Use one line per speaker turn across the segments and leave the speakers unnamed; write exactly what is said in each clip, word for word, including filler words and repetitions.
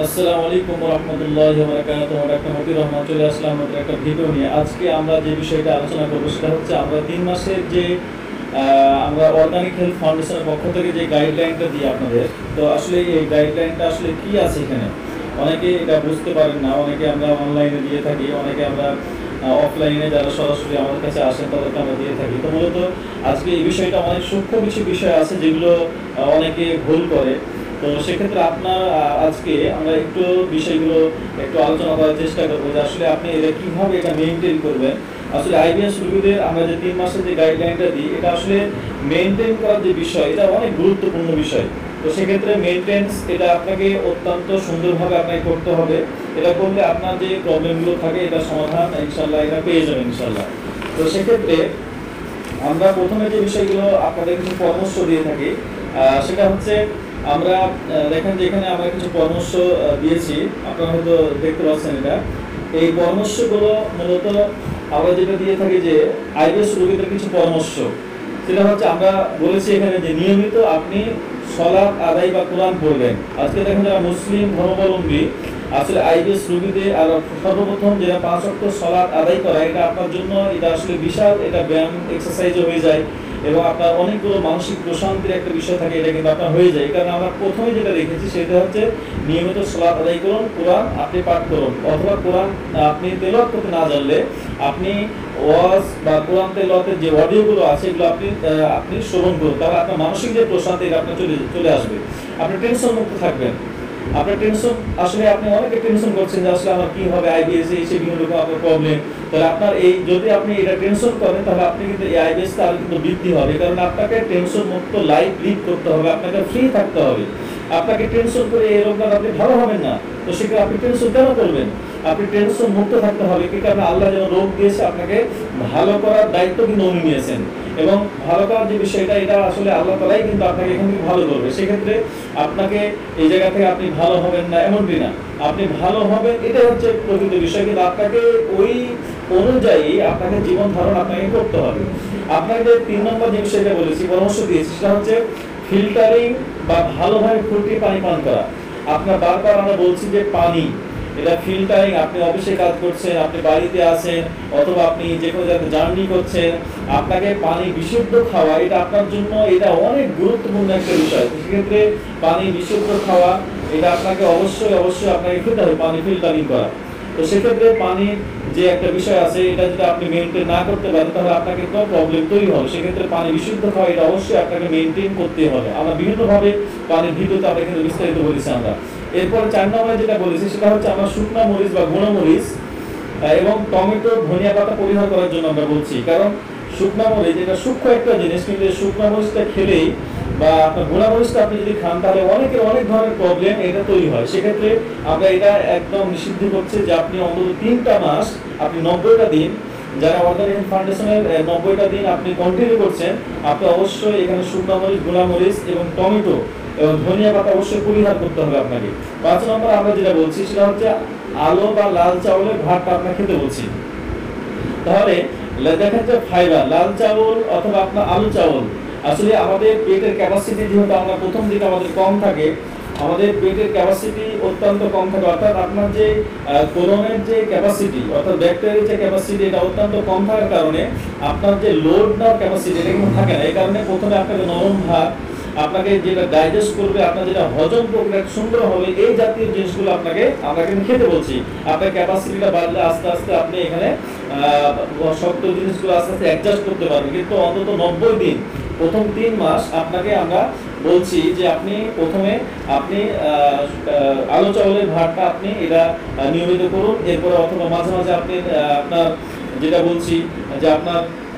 আসসালামু আলাইকুম ওয়া রাহমাতুল্লাহি ওয়া বারাকাতুহু। ডাক্তার মতিউর রহমান চলে আসলাম আমাদের একটা ভিডিও নিয়ে। আজকে আমরা যে বিষয়টা আলোচনা করব সেটা হচ্ছে আমরা তিন মাসের যে আহ, আমরা অর্গানিক হেলথ ফাউন্ডেশনের পক্ষ থেকে যে গাইডলাইনটা দিই আপনাদের, তো আসলে এই গাইডলাইনটা আসলে কি আছে এখানে অনেকে এটা বুঝতে পারেন না। অনেকে আমরা অনলাইনে দিয়ে থাকি, অনেকে আমরা অফলাইনে যারা সরাসরি আমাদের কাছে আসেন তাদেরকে আমরা দিয়ে থাকি। তো মূলত আজকে এই বিষয়টা অনেক সূক্ষ্ম কিছু বিষয় আছে যেগুলো আহ, অনেকে ভুল করে। তো সেক্ষেত্রে আপনার আহ, আজকে আমরা একটু বিষয়গুলো একটু আলোচনা করার চেষ্টা করবো যে আসলে আপনি এটা কিভাবে এটা মেনটেন করবেন। আসলে আইবিএস রোগীদের আমরা যে তিন মাসের যে গাইডলাইনটা দিই, এটা আসলে মেনটেন করার যে বিষয়, এটা অনেক গুরুত্বপূর্ণ বিষয়। তো সেক্ষেত্রে মেনটেন্স এটা আপনাকে অত্যন্ত সুন্দরভাবে আপনাকে করতে হবে। এটা করলে আপনার যে প্রবলেমগুলো থাকে এটা সমাধান ইনশাল্লাহ এটা পেয়ে যাবেন ইনশাল্লাহ। তো সেক্ষেত্রে আমরা প্রথমে যে বিষয়গুলো আপনাদের কিছু পরামর্শ দিয়ে থাকি, আহ, সেটা হচ্ছে আমরা আহ, দেখেন যে এখানে আমরা কিছু পরামর্শ আহ, দিয়েছি, আপনারা হয়তো দেখতে পাচ্ছেন এটা। এই পরামর্শগুলো মূলত আমরা যেটা দিয়ে থাকি যে আইবিএস রোগীদের কিছু পরামর্শ, সেটা হচ্ছে আমরা বলেছি এখানে যে নিয়মিত আপনি সলাৎ আদায় বা কোরআন পড়বেন। আজকে দেখেন যারা মুসলিম ধর্মাবলম্বী আসলে আইবিএস রোগীদের আর সর্বপ্রথম যেটা পাঁচ ওয়াক্ত সলাৎ আদায় করা, এটা আপনার জন্য এটা আসলে বিশাল এটা ব্যায়াম এক্সারসাইজও হয়ে যায় এবং আপনার অনেকগুলো মানসিক প্রশান্তির একটা বিষয় থাকে, এটা কিন্তু আপনার হয়ে যায়। কারণ আমরা প্রথমে যেটা দেখেছি সেটা হচ্ছে নিয়মিত সলাৎ আদায় করুন, কোরআন আপনি পাঠ করুন, অথবা কোরআন আপনি তেলাওয়াত করতে না জানলে আপনি ওয়াজ বা কোরআন তেলাওয়াতের যে অডিওগুলো আছে এগুলো আপনি আপনি শ্রবণ করুন, তাহলে আপনার মানসিক যে প্রশান্তি এটা আপনার চলে চলে আসবে। আপনি টেনশন মুক্ত থাকবেন। আপনার টেনশন আসলে আপনি অনেকে টেনশন করছেন যে আসলে আমার কি হবে, আইবিএস এই সেই বিভিন্ন রকম আপনার প্রবলেম। তাহলে আপনার এই যদি আপনি এটা টেনশন করেন তাহলে আপনি কিন্তু এই আইবিএস টা কিন্তু বৃদ্ধি হবে, কারণ আপনাকে টেনশন মুক্ত লাইফ লিড করতে হবে, আপনাকে ফ্রি থাকতে হবে। আপনাকে টেনশন করে এই রোগটা আপনি ভালো হবেন না। তো সেক্ষেত্রে আপনি টেনশন কেন করবেন? আপনি টেনশন মুক্ত থাকতে হবে, কি কারণে আল্লাহ যেন রোগ দিয়েছে আপনাকে ভালো করার দায়িত্ব কিন্তু উনি নিয়েছেন, এবং ভালো করার যে বিষয়টা এটা আসলে আল্লাহ তাআলাই কিন্তু আপনাকে এখান থেকে ভালো করবে। সেক্ষেত্রে আপনাকে এই জায়গা থেকে আপনি ভালো হবেন না এমনটি না, আপনি ভালো হবেন এটা হচ্ছে প্রকৃত বিষয়, কিন্তু আপনাকে ওই অনুযায়ী আপনাকে জীবন ধারণ আপনাকে করতে হবে। আপনাকে তিন নম্বর যে বিষয়টা বলেছি পরামর্শ দিয়েছি সেটা হচ্ছে ফিল্টারিং বা ভালোভাবে ফুটিয়ে পানি পান করা। আপনার বারবার আমরা বলছি যে পানি এটা ফিল্টারিং, আপনি অফিসে কাজ করছেন, আপনি বাড়িতে আছেন, অথবা আপনি যে কোনো জায়গায় জার্নি করছেন, আপনাকে পানি বিশুদ্ধ খাওয়া এটা আপনার জন্য এটা অনেক গুরুত্বপূর্ণ একটা বিষয়। সেক্ষেত্রে পানি বিশুদ্ধ খাওয়া এটা আপনাকে অবশ্যই অবশ্যই আপনাকে খেতে হবে, পানি ফিল্টারিং করা। তো সেক্ষেত্রে পানির যে একটা বিষয় আছে এটা যদি আপনি মেনটেন না করতে পারেন তাহলে আপনাকে কোনো প্রবলেম তৈরি হবে। সেক্ষেত্রে পানি বিশুদ্ধ খাওয়া এটা অবশ্যই আপনাকে মেনটেন করতে হবে। আমরা বিভিন্নভাবে পানির ভিডিওতে আমরা কিন্তু বিস্তারিত বলেছি আমরা। এরপর চার নম্বরে যেটা বলেছি সেটা হচ্ছে আমরা শুকনো মরিচ বা গুঁড়ো মরিচ এবং টমেটো ধনিয়া পাতা পরিহার করার জন্য আমরা বলছি, কারণ শুকনো মরিচ এটা সূক্ষ্ম একটা জিনিস, কিন্তু শুকনো মরিচটা খেলেই বা আপনার গুঁড়া মরিচটা আপনি যদি খান তাহলে অনেকের অনেক ধরনের প্রবলেম এটা তৈরি হয়। সেক্ষেত্রে আমরা এটা একদম নিষিদ্ধ করছি যে আপনি অন্তত তিনটা মাস আপনি নব্বইটা দিন যারা অর্গানিক ফাউন্ডেশনের নব্বইটা দিন আপনি কন্টিনিউ করছেন, আপনি অবশ্যই এখানে শুকনো মরিচ, গুঁড়া মরিচ এবং টমেটো এবং ধনিয়া পাতা অবশ্যই পরিহার করতে হবে আপনাকে। পাঁচ নম্বর আমরা যেটা বলছি সেটা হচ্ছে আলো বা লাল চাউলের ভাতটা আপনার খেতে বলছি। তাহলে দেখেন যে ফাইবার লাল চাউল অথবা আপনার আলু চাউল, আসলে আমাদের পেটের ক্যাপাসিটি যেহেতু আমরা প্রথম দিকে আমাদের কম থাকে, আমাদের পেটের ক্যাপাসিটি অত্যন্ত কম থাকে, অর্থাৎ আপনার যে কোলনের যে ক্যাপাসিটি অর্থাৎ ব্যাকটেরিয়ার যে ক্যাপাসিটি এটা অত্যন্ত কম থাকার কারণে আপনার যে লোড নেওয়ার ক্যাপাসিটি এটা কিন্তু থাকে না। এই কারণে প্রথমে আপনাকে নরম ভাত আপনাকে যেটা ডাইজেস্ট করবে, আপনার যেটা হজম প্রক্রিয়া সুন্দর হবে, এই জাতীয় জিনিসগুলো আপনাকে আমরা কিন্তু খেতে বলছি। আপনার ক্যাপাসিটিটা বাড়লে আস্তে আস্তে আপনি এখানে শক্ত জিনিসগুলো আস্তে আস্তে অ্যাডজাস্ট করতে পারবেন। কিন্তু অন্তত নব্বই দিন প্রথম তিন মাস আপনাকে আমরা বলছি যে আপনি প্রথমে আপনি আলো চাউলের ভাতটা আপনি এটা নিয়মিত করুন। এরপরে অথবা মাঝে মাঝে আপনি আপনার যেটা বলছি যে আপনার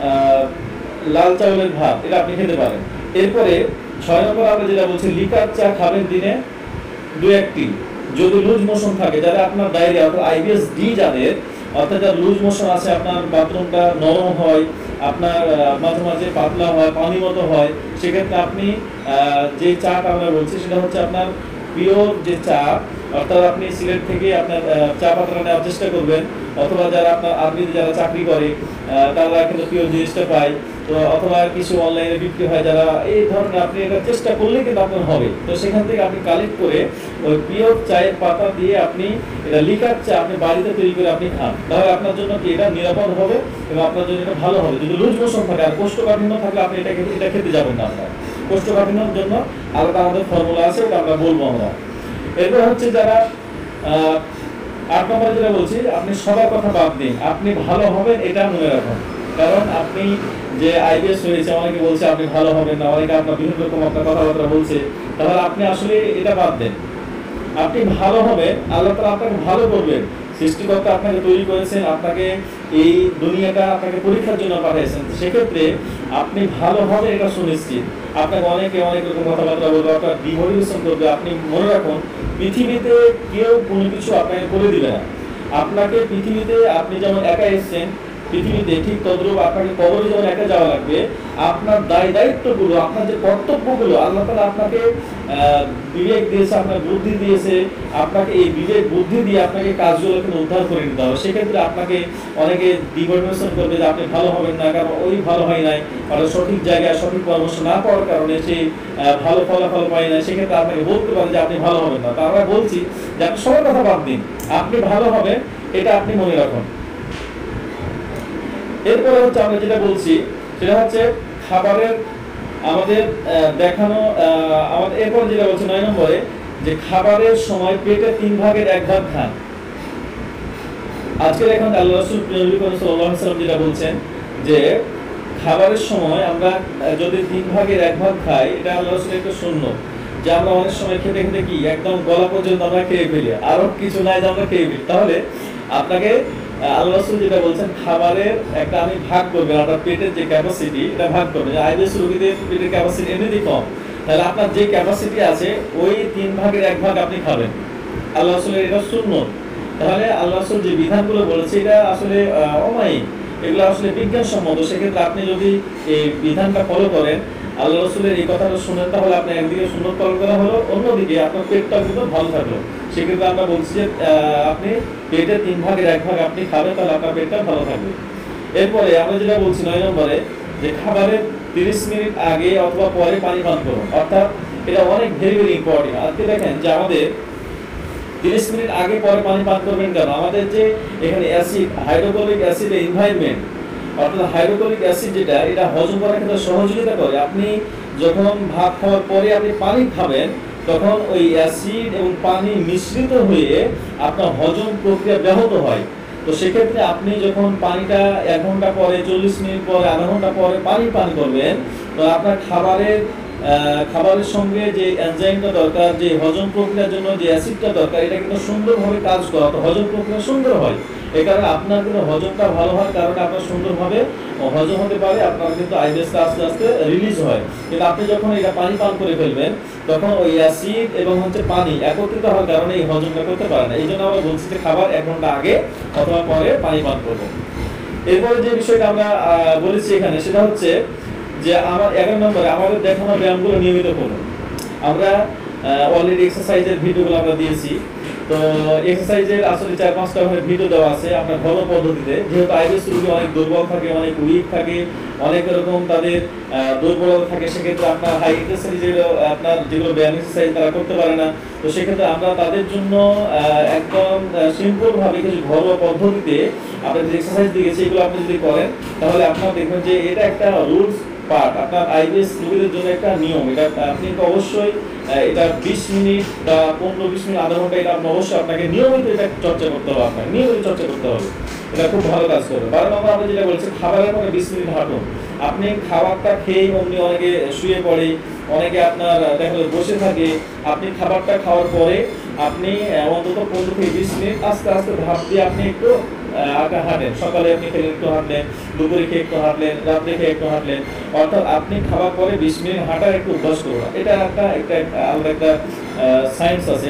লাল চাউলের ভাত এটা আপনি খেতে পারেন। এরপরে ছয় নম্বর আমরা যেটা বলছি লিকার চা খাবেন দিনে দু একটি। যদি লুজ মোশন থাকে, যারা আপনার ডায়রিয়া অর্থাৎ আইবিএস ডি যাদের অর্থাৎ যার লুজ মোশন আছে, আপনার বাথরুমটা নরম হয়, আপনার মাঝে মাঝে পাতলা হয়, পানি মতো হয়, সেক্ষেত্রে আপনি যে চাটা আমরা বলছি সেটা হচ্ছে আপনার পিওর যে চা অর্থাৎ আপনি সিলেট থেকে আপনার চা পাতাটা নেওয়ার চেষ্টা করবেন, অথবা যারা আপনার আরবিতে যারা চাকরি করে তারা কিন্তু পিওর জিনিসটা পায়, তো অথবা কিছু অনলাইনে বিক্রি হয় যারা, এই ধরনের আপনি এটা চেষ্টা করলে কিন্তু আপনার হবে। তো সেখান থেকে আপনি কালেক্ট করে ওই পিওর চায়ের পাতা দিয়ে আপনি এটা লিকার চা আপনি বাড়িতে তৈরি করে আপনি খান, তাহলে আপনার জন্য কি এটা নিরাপদ হবে এবং আপনার জন্য এটা ভালো হবে। যদি লুজ মোশন থাকে আর কোষ্ঠকাঠিন্য থাকলে আপনি এটা খেতে এটা খেতে যাবেন না। আপনার কোষ্ঠকাঠিন্যর জন্য আলাদা আমাদের ফর্মুলা আছে, ওটা আমরা বলবো আমরা। এরপর হচ্ছে যারা আহ আট নম্বরে যেটা বলছি, আপনি সবার কথা বাদ দিন, আপনি ভালো হবেন এটা মনে রাখুন। কারণ আপনি যে আইবিএস হয়েছে, অনেকে বলছে আপনি ভালো হবেন না, অনেকে আপনার বিভিন্ন রকম আপনার কথাবার্তা বলছে, তাহলে আপনি আসলে এটা বাদ দেন। আপনি ভালো হবেন, আল্লাহ তাআলা আপনাকে ভালো করবেন। সৃষ্টিকর্তা আপনাকে তৈরি করেছেন, আপনাকে এই দুনিয়াটা আপনাকে পরীক্ষার জন্য পাঠিয়েছেন, সেক্ষেত্রে আপনি ভালো হবে এটা সুনিশ্চিত। আপনাকে অনেকে অনেক রকম কথাবার্তা বলবে, আপনার ডিমোটিভেশন করবে। আপনি মনে রাখুন, পৃথিবীতে কেউ কোনো কিছু আপনাকে করে দিবে না। আপনাকে পৃথিবীতে আপনি যেমন একা এসেছেন পৃথিবীতে, ঠিক তদ্রূপ আপনাকে কবরে যেমন একা যাওয়া লাগবে। আপনার দায় দায়িত্বগুলো, আপনার যে কর্তব্যগুলো, আল্লাহ তাআলা আপনাকে বিবেক দিয়েছে, আপনার বুদ্ধি দিয়েছে, আপনাকে এই বিবেক বুদ্ধি দিয়ে আপনাকে কাজগুলোকে উদ্ধার করে নিতে হবে। সেক্ষেত্রে আপনাকে অনেকে ডিমোটিভেশন করবে যে আপনি ভালো হবেন না, কারণ ওই ভালো হয় নাই, অর্থাৎ সঠিক জায়গায় সঠিক পরামর্শ না পাওয়ার কারণে সে ভালো ফলাফল পায় না। সেক্ষেত্রে আপনাকে বলতে পারে যে আপনি ভালো হবেন না। তা আমরা বলছি যে আপনি সবার কথা বাদ দিন, আপনি ভালো হবেন এটা আপনি মনে রাখুন। এরপরে হচ্ছে আমরা যেটা বলছি সেটা হচ্ছে খাবারের আমাদের দেখানো আমাদের। এরপর যেটা বলছি নয় নম্বরে, যে খাবারের সময় পেটে তিন ভাগের এক ভাগ খান। আজকে দেখুন আল্লাহ রাসূল সাল্লাল্লাহু আলাইহি ওয়াসাল্লাম যেটা বলছেন যে খাবারের সময় আমরা যদি তিন ভাগের এক ভাগ খাই, এটা আল্লাহ রাসূলের একটা সুন্নাত, যে আমরা অনেক সময় খেতে খেতে কি একদম গলা পর্যন্ত আমরা খেয়ে ফেলি, আরো কিছু নাই যে আমরা খেয়ে ফেলি। তাহলে আপনাকে আল্লাহ রাসূল যেটা বলছেন, খাবারের একটা আমি ভাগ করবেন, আপনার পেটের যে ক্যাপাসিটি এটা ভাগ করবেন। আইবিএস রোগীদের পেটের ক্যাপাসিটি এমনিতেই কম, তাহলে আপনার যে ক্যাপাসিটি আছে ওই তিন ভাগের এক ভাগ আপনি খাবেন। আল্লাহ রাসূলের এটা সুন্নাত। তাহলে আল্লাহ রাসূল যে বিধানগুলো বলেছে এটা আসলে অমায়িক, এগুলো আসলে বিজ্ঞানসম্মত। সেক্ষেত্রে আপনি যদি এই বিধানটা ফলো করেন, আল্লাহ রাসূলের এই কথাটা শুনেন, তাহলে আপনি একদিকে সুন্নাত পালন করা হলো, অন্যদিকে আপনার পেটটা কিন্তু ভালো থাকলো। সেক্ষেত্রে আমরা বলছি যে আপনি পেটের তিন ভাগের এক ভাগ আপনি খাবেন, তাহলে আপনার পেটটা ভালো থাকবে। এরপরে আমরা যেটা বলছি নয় নম্বরে, যে খাবারের তিরিশ মিনিট আগে অথবা পরে পানি পান করুন। অর্থাৎ এটা অনেক ভেরি ভেরি ইম্পর্টেন্ট। আজকে দেখেন যে আমাদের তিরিশ মিনিট আগে পরে পানি পান করবেন কেন? আমাদের যে এখানে অ্যাসিড, হাইড্রোক্লোরিক অ্যাসিডের এনভায়রনমেন্ট, অর্থাৎ হাইড্রোক্লোরিক অ্যাসিড যেটা, এটা হজম করার ক্ষেত্রে সহযোগিতা করে। আপনি যখন ভাত খাওয়ার পরে আপনি পানি খাবেন, তখন ওই অ্যাসিড এবং পানি মিশ্রিত হয়ে আপনার হজম প্রক্রিয়া ব্যাহত হয়। তো সেক্ষেত্রে আপনি যখন পানিটা এক ঘন্টা পরে, চল্লিশ মিনিট পরে, আধা ঘন্টা পরে পানি পান করবেন, তো আপনার খাবারের খাবারের সঙ্গে যে এনজাইমটা দরকার, যে হজম প্রক্রিয়ার জন্য যে অ্যাসিডটা দরকার, এটা কিন্তু সুন্দরভাবে কাজ করে, তো হজম প্রক্রিয়া সুন্দর হয়। এই কারণে আপনার কিন্তু হজমটা ভালো হওয়ার কারণে আপনার সুন্দরভাবে হজম হতে পারে, আপনার কিন্তু আইবিএসটা আস্তে আস্তে রিলিজ হয়। কিন্তু আপনি যখন এটা পানি পান করে ফেলবেন, তখন ওই অ্যাসিড এবং হচ্ছে পানি একত্রিত হওয়ার কারণে এই হজমটা করতে পারে না। এই জন্য আমরা বলছি যে খাবার এক ঘন্টা আগে অথবা পরে পানি পান করবো। এরপরে যে বিষয়টা আমরা বলেছি এখানে, সেটা হচ্ছে যে আমার এগারো নম্বরে আমাদের দেখানো ব্যায়ামগুলো নিয়মিত করুন। আমরা অলরেডি এক্সারসাইজের ভিডিওগুলো আমরা দিয়েছি। তো এক্সারসাইজের আসলে চার পাঁচটা ভিডিও দেওয়া আছে আপনার ঘরোয়া পদ্ধতিতে। যেহেতু আইবিএস রোগী অনেক দুর্বল থাকে, অনেক উইক থাকে, অনেক রকম তাদের দুর্বলতা থাকে, সেক্ষেত্রে আপনার হাই ইন্টেন্সিটি যেগুলো আপনার যেগুলো ব্যায়াম এক্সারসাইজ তারা করতে পারে না। তো সেক্ষেত্রে আমরা তাদের জন্য একদম সিম্পলভাবে কিছু ঘরোয়া পদ্ধতিতে আমরা যে এক্সারসাইজ দিয়েছি, এগুলো আপনি যদি করেন, তাহলে আপনারা দেখবেন যে এটা একটা রুলস পার্ট, আপনার আইবিএস রোগীদের জন্য একটা নিয়ম। এটা আপনি তো অবশ্যই এটা বিশ মিনিট বা পনেরো বিশ মিনিট আধা ঘন্টা এটা আপনি অবশ্যই আপনাকে নিয়মিত এটা চর্চা করতে হবে, আপনাকে নিয়মিত চর্চা করতে হবে। এটা খুব ভালো কাজ করবে। বারো নম্বর আমরা যেটা বলছি, খাবারের পরে বিশ মিনিট হাঁটুন। আপনি খাবারটা খেয়ে অমনি অনেকে শুয়ে পড়ে, অনেকে আপনার দেখা যায় বসে থাকে। আপনি খাবারটা খাওয়ার পরে আপনি অন্তত পনেরো থেকে বিশ মিনিট আস্তে আস্তে ধাপ দিয়ে আপনি একটু আগে হাঁটেন। সকালে আপনি খেলে একটু হাঁটলেন, দুপুরে খেয়ে একটু হাঁটলেন, রাত্রে খেয়ে একটু হাঁটলেন। অর্থাৎ আপনি খাবার পরে বিশ মিনিট হাঁটার একটু অভ্যাস করুন। এটা একটা একটা আলাদা একটা সায়েন্স আছে।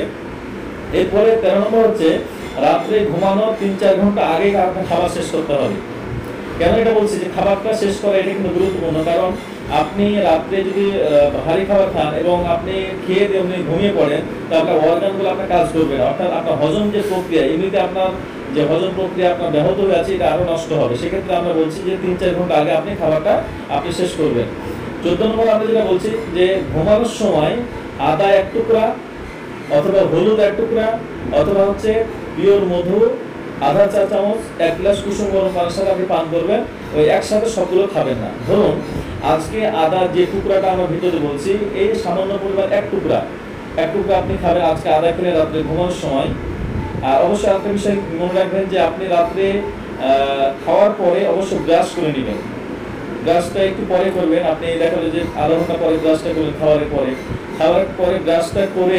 এরপরে তেরো নম্বর হচ্ছে রাত্রে ঘুমানোর তিন চার ঘন্টা আগে আপনার খাবার শেষ করতে হবে। কেন এটা বলছি যে খাবারটা শেষ করা এটা কিন্তু গুরুত্বপূর্ণ, কারণ আপনি রাত্রে যদি ভারী খাবার খান এবং আপনি খেয়ে দিয়ে আপনি ঘুমিয়ে পড়েন, তাহলে আপনার অর্গানগুলো আপনার কাজ করবে না, অর্থাৎ আপনার হজম যে প্রক্রিয়া, এমনিতে আপনার যে হজম প্রক্রিয়া আপনার ব্যাহত হয়ে আছে এটা আরো নষ্ট হবে। সেক্ষেত্রে আমরা বলছি যে তিন চার ঘন্টা আগে আপনি খাবারটা আপনি শেষ করবেন। চোদ্দ নম্বর আমরা যেটা বলছি যে ঘুমানোর সময় আদা এক টুকরা অথবা হলুদ এক টুকরা অথবা হচ্ছে পিওর মধু আধা চা চামচ এক গ্লাস কুসুম গরম পানির সাথে আপনি পান করবেন। ওই একসাথে সবগুলো খাবেন না। ধরুন আজকে আদা যে টুকরাটা আমরা ভিতরে বলছি এই সামান্য পরিমাণ এক টুকরা এক টুকরা আপনি খাবেন আজকে আদা খেলে রাত্রে ঘুমানোর সময়। আর অবশ্যই একটা বিষয় মনে রাখবেন যে আপনি রাত্রে খাওয়ার পরে অবশ্যই ব্রাশ করে নেবেন। ব্রাশটা একটু পরে করবেন, আপনি দেখা যাবে যে আধা ঘন্টা পরে ব্রাশটা করবেন, খাওয়ার পরে খাওয়ার পরে ব্রাশটা করে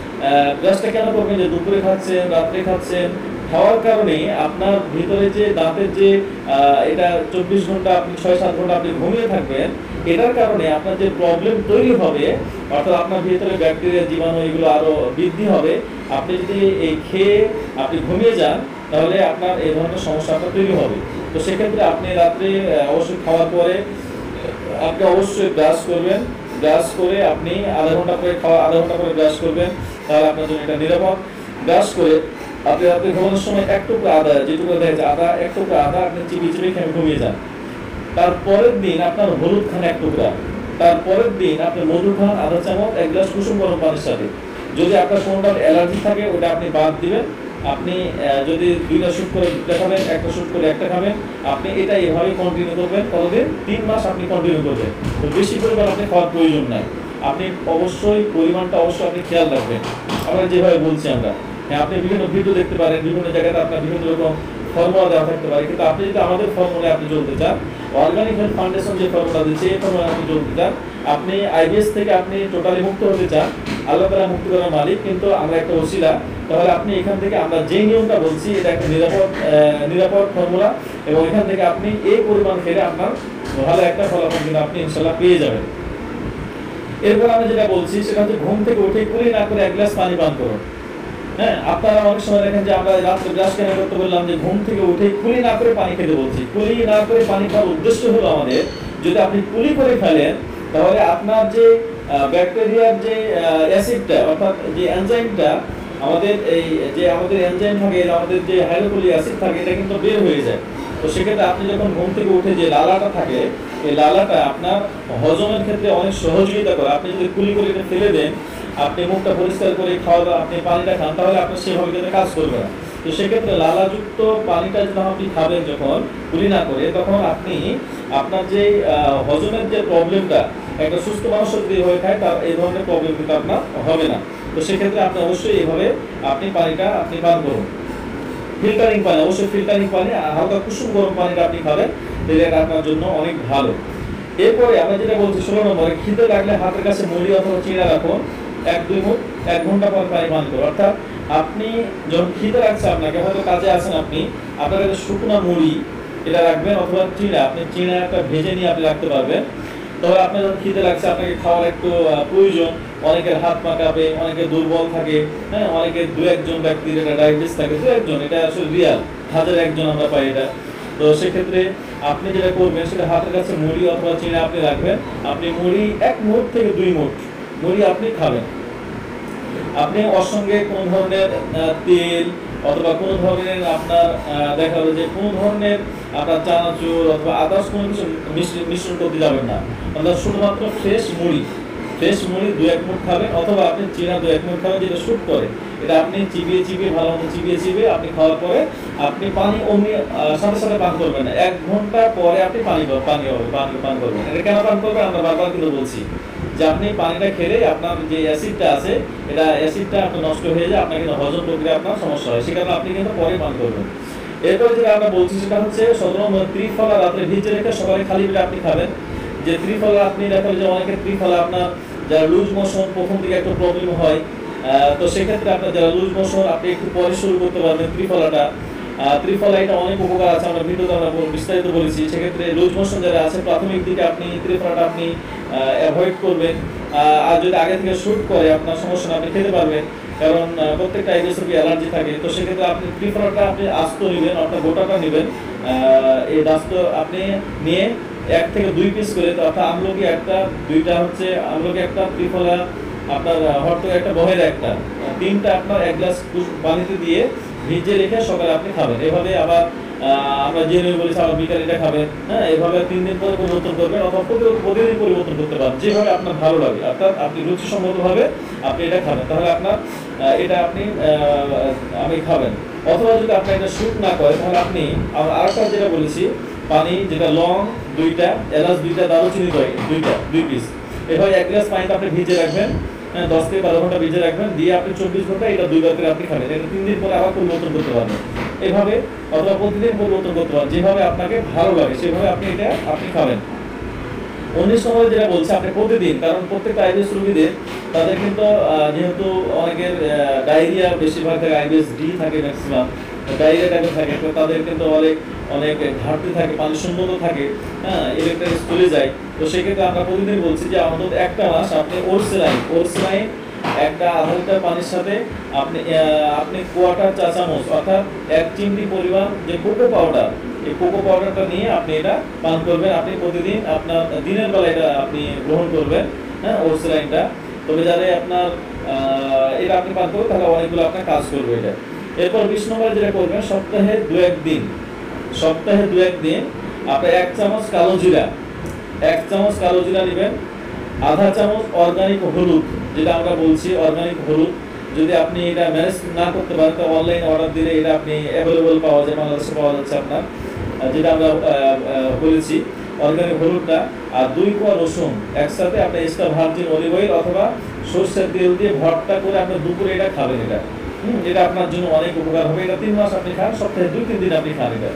ব্রাশটা কেন করবেন, যে দুপুরে খাচ্ছেন রাত্রে খাচ্ছেন, খাওয়ার কারণে আপনার ভিতরে যে দাঁতের যে এটা চব্বিশ ঘন্টা আপনি ছয় সাত ঘন্টা আপনি ঘুমিয়ে থাকবেন, এটার কারণে আপনার যে প্রবলেম তৈরি হবে, অর্থাৎ আপনার ভিতরে ব্যাকটেরিয়া জীবাণু এগুলো আরো বৃদ্ধি হবে। আপনি যদি এই খেয়ে আপনি ঘুমিয়ে যান তাহলে আপনার এই ধরনের সমস্যা আপনার তৈরি হবে। তো সেক্ষেত্রে আপনি রাত্রে অবশ্যই খাওয়ার পরে আপনি অবশ্যই ব্রাশ করবেন, ব্রাশ করে আপনি আধা ঘন্টা পরে খাওয়া আধা ঘন্টা পরে ব্রাশ করবেন, তাহলে আপনার জন্য এটা নিরাপদ। ব্রাশ করে আপনি রাত্রে ঘুমানোর সময় এক টুকরা আদা, যেটুকু দেখা যায় আদা এক টুকরা আদা আপনি চিবিয়ে চিবিয়ে খেয়ে ঘুমিয়ে যান। তারপরের দিন আপনার হলুদ খান এক টুকরা, তারপরের দিন আপনি মধু খান আধা চামচ এক গ্লাস কুসুম গরম পানির সাথে। যদি আপনার কোনোটার অ্যালার্জি থাকে ওটা আপনি বাদ দিবেন। আপনি যদি দুইটা শুট করে দুটা খাবেন, একটা শুট করে একটা খাবেন, আপনি এটা এভাবে কন্টিনিউ করবেন কতদিন, তিন মাস আপনি কন্টিনিউ করবেন। তো বেশি পরিমাণ আপনি খাওয়ার প্রয়োজন নাই, আপনি অবশ্যই পরিমাণটা অবশ্যই আপনি খেয়াল রাখবেন। আমরা যেভাবে বলছি আমরা, হ্যাঁ আপনি বিভিন্ন ভিডিও দেখতে পারেন, বিভিন্ন জায়গাতে আপনার বিভিন্ন রকম ফর্মুলা দেওয়া থাকতে পারে, কিন্তু আপনি যদি আমাদের ফর্মুলায় আপনি চলতে চান, অর্গানিক হেলথ ফাউন্ডেশন যে ফর্মুলা দিচ্ছে এই ফর্মুলায় আপনি চলতে চান, আপনি আইবিএস থেকে আপনি টোটালি মুক্ত হতে চান, আল্লাহ তাআলা মুক্তি করার মালিক, কিন্তু আমরা একটা ওসিলা, তাহলে আপনি এখান থেকে আমরা যে নিয়মটা বলছি এটা একটা নিরাপদ নিরাপদ ফর্মুলা, এবং এখান থেকে আপনি এই পরিমাণ খেলে আপনার ভালো একটা ফলাফল কিন্তু আপনি ইনশাআল্লাহ পেয়ে যাবেন। এরপর আমি যেটা বলছি সেটা হচ্ছে ঘুম থেকে উঠে কুলি না করে এক গ্লাস পানি পান করুন। হ্যাঁ, আপনারা অনেক সময় দেখেন যে আমরা রাত্রে ব্রাশ কেন করতে বললাম, যে ঘুম থেকে উঠে কুলি না করে পানি খেতে বলছি। কুলি না করে পানি খাওয়ার উদ্দেশ্য হলো আমাদের, যদি আপনি কুলি করে ফেলেন তাহলে আপনার যে ব্যাকটেরিয়ার যে অ্যাসিডটা অর্থাৎ যে এনজাইমটা আমাদের এই যে আমাদের এনজাইম থাকে, আমাদের যে হাইড্রোক্লোরিক অ্যাসিড থাকে, এটা কিন্তু বের হয়ে যায়। তো সেক্ষেত্রে আপনি যখন ঘুম থেকে উঠে যে লালাটা থাকে, এই লালাটা আপনার হজমের ক্ষেত্রে অনেক সহযোগিতা করে। আপনি যদি কুলি করে এটা ফেলে দেন, আপনি মুখটা পরিষ্কার করে খাওয়া দাওয়া আপনি পানিটা খান, তাহলে আপনার সেভাবে কিন্তু কাজ করবে না। তো সেক্ষেত্রে লালাযুক্ত পানিটা যখন আপনি খাবেন যখন কুলি না করে, তখন আপনি আপনার যে হজমের যে প্রবলেমটা একটা সুস্থ মানুষের যদি হয়ে খায় তার এই ধরনের প্রবলেম কিন্তু আপনার হবে না। তো সেক্ষেত্রে আপনি অবশ্যই এইভাবে আপনি পানিটা আপনি পান করুন। ফিল্টারিং পানি, অবশ্যই ফিল্টারিং পানি, হালকা কুসুম গরম পানিটা আপনি খাবেন, তাহলে এটা আপনার জন্য অনেক ভালো। এরপরে আমরা যেটা বলছি ষোলো নম্বরে, খিদে লাগলে হাতের কাছে মুড়ি অথবা চিড়া রাখুন, এক দুই মুঠ এক ঘন্টা পর পানি পান করুন। অর্থাৎ আপনি যখন খিদে লাগছে, আপনাকে হয়তো কাজে আছেন আপনি, আপনার কাছে শুকনো মুড়ি এটা রাখবেন অথবা চিড়া, আপনি চিড়া একটা ভেজে নিয়ে আপনি রাখতে পারবেন। তবে আপনার যখন খিদে লাগছে, আপনাকে খাওয়ার একটু প্রয়োজন, অনেকের হাত পাকাবে, অনেকে দুর্বল থাকে, হ্যাঁ অনেকের দু একজন ব্যক্তির এটা ডায়াবেটিস থাকে, দু একজন, এটা আসলে রিয়াল, হাজার একজন আমরা পাই এটা। তো সেক্ষেত্রে আপনি যেটা করবেন সেটা হাতের কাছে মুড়ি অথবা চিড়া আপনি রাখবেন, আপনি মুড়ি এক মুঠ থেকে দুই মুঠ মুড়ি আপনি খাবেন। আপনি ওর সঙ্গে কোনো ধরনের তেল অথবা কোনো ধরনের আপনার দেখা যাবে যে কোনো ধরনের আপনার চানাচুর অথবা আদার্স কোনো কিছু মিশ্রণ করতে যাবেন না, অর্থাৎ শুধুমাত্র ফ্রেশ মুড়ি ফ্রেশ মুড়ি দু এক মুঠ খাবেন, অথবা আপনি চিনা দু এক মুঠ খাবেন, যেটা শুট করে এটা আপনি চিবিয়ে চিবিয়ে ভালো মতো চিবিয়ে চিবিয়ে আপনি খাওয়ার পরে আপনি পানি অমনি সাথে সাথে পান করবেন না, এক ঘন্টা পরে আপনি পানি পানি হবে পানি পান করবেন। এটা কেন পান করবেন আমরা বারবার কিন্তু বলছি যে আপনি পানিটা খেলে আপনার যে অ্যাসিডটা আছে এটা অ্যাসিডটা আপনার নষ্ট হয়ে যায়, আপনার কিন্তু হজম প্রক্রিয়া আপনার সমস্যা হয়, সে কারণে আপনি কিন্তু পরে পান করবেন। এরপরে যেটা আমরা বলছি সেটা হচ্ছে সতেরো ত্রিফলা রাত্রে ভিজে রেখে সকালে খালি পেটে আপনি খাবেন। যে ত্রিফলা আপনি দেখা যে অনেকের ত্রিফলা আপনার যারা লুজ মোশন প্রথম দিকে একটু প্রবলেম হয়, তো সেক্ষেত্রে আপনার যারা লুজ মোশন আপনি একটু পরে শুরু করতে পারবেন ত্রিফলাটা। ত্রিফলা এটা অনেক উপকার আছে, আমরা ভিডিওতে আমরা বিস্তারিত বলেছি। সেক্ষেত্রে লুজ মোশন যারা আছে প্রাথমিক দিকে আপনি ত্রিফলাটা আপনি অ্যাভয়েড করবেন, আর যদি আগে থেকে শুট করে আপনার সমস্যা আপনি খেতে পারবেন। কারণ আহ, প্রত্যেকটা আইবিএস রোগী অ্যালার্জি থাকে। তো সেক্ষেত্রে আপনি ত্রিফলাটা আপনি আস্ত নেবেন, অর্থাৎ গোটাটা নেবেন। আহ, এই আস্ত আপনি নিয়ে এক থেকে দুই পিস করে, তো অর্থাৎ আমলকি একটা, দুইটা হচ্ছে আমলকি একটা, ত্রিফলা আপনার হয়তো একটা বহের একটা, তিনটা আপনার এক গ্লাস পানিতে দিয়ে ভিজে রেখে সকালে আপনি খাবেন। এভাবে আবার আহ, আমরা যে নিয়ম বলেছি আবার বিকালে এটা খাবেন। হ্যাঁ, এভাবে তিন দিন পরে পরিবর্তন করবেন, অথবা প্রতি- প্রতিদিন পরিবর্তন করতে পারেন, যেভাবে আপনার ভালো লাগে। অর্থাৎ আপনি রুচিসম্মতভাবে আপনি এটা খাবেন, তাহলে আপনার আহ, এটা আপনি আহ, আমি খাবেন। অথবা যদি আপনার এটা শুট না করে, তাহলে আপনি আরেকটা যেটা বলেছি, পানি যেটা লং দুইটা, এলাচ দুইটা, দারুচিনি দই দুইটা, দুই পিস, এভাবে এক গ্লাস পানিতে আপনি ভিজে রাখবেন। হ্যাঁ, দশ থেকে বারো ঘন্টা ভিজে রাখবেন, দিয়ে আপনি চব্বিশ ঘন্টা এটা দুইবার করে আপনি খাবেন। এটা তিন দিন পরে আবার পরিবর্তন করতে পারবেন এভাবে, অথবা প্রতিদিন পরিবর্তন করতে পারেন, যেভাবে আপনাকে ভালো লাগে সেভাবে আপনি এটা আপনি খাবেন। উনিশ নম্বরে যেটা বলছে আপনি প্রতিদিন, কারণ প্রত্যেকটা আইবিএস রোগীদের তাদের কিন্তু আহ, যেহেতু অনেকের ডায়রিয়া বেশিরভাগ থাকে, আইবিএস ডি থাকে ম্যাক্সিমাম, ডায়রিয়া টাইপের থাকে, তো তাদের কিন্তু অনেক অনেক ঘাটতি থাকে, পানি শূন্যতা থাকে, হ্যাঁ, ইলেকট্রিক চলে যায়। তো সেক্ষেত্রে আমরা প্রতিদিন বলছি যে আমাদের একটা মাস আপনি ওরসেলাইন ওরসেলাইন একটা আধা লিটার পানির সাথে আপনি আহ, আপনি কোয়াটার চা চামচ, অর্থাৎ এক চিমটি পরিমাণ যে কোকো পাউডার, এই কোকো পাউডারটা নিয়ে আপনি এটা পান করবেন। আপনি প্রতিদিন আপনার দিনের বেলা এটা আপনি গ্রহণ করবেন, হ্যাঁ, ওরসেলাইনটা। তবে যারা আপনার আহ, এটা আপনি পান করবেন, তাহলে অনেকগুলো আপনার কাজ করবে এটা। এরপর বিশ নম্বরে যেটা করবেন, সপ্তাহে দু একদিন সপ্তাহে দু একদিন আপনি এক চামচ কালো জিরা, এক চামচ কালো জিরা নেবেন, আধা চামচ অর্গানিক হলুদ, যেটা আমরা বলছি অর্গানিক হলুদ। যদি আপনি এটা ম্যানেজ না করতে পারেন, তো অনলাইনে অর্ডার দিলে এটা আপনি অ্যাভেলেবল পাওয়া যায়, বাংলাদেশে পাওয়া যাচ্ছে আপনার, আহ, যেটা আমরা আহ, আহ, বলেছি অর্গানিক হলুদটা। আর দুই কোয়া রসুন একসাথে আপনি এক্সট্রা ভার্জিন অলিভ অয়েল অথবা সরষের তেল দিয়ে ভর্তা করে আপনি দুপুরে এটা খাবেন। এটা হুম, এটা আপনার জন্য অনেক উপকার হবে। এটা তিন মাস আপনি খান, সপ্তাহে দুই তিন দিন আপনি খান এটা।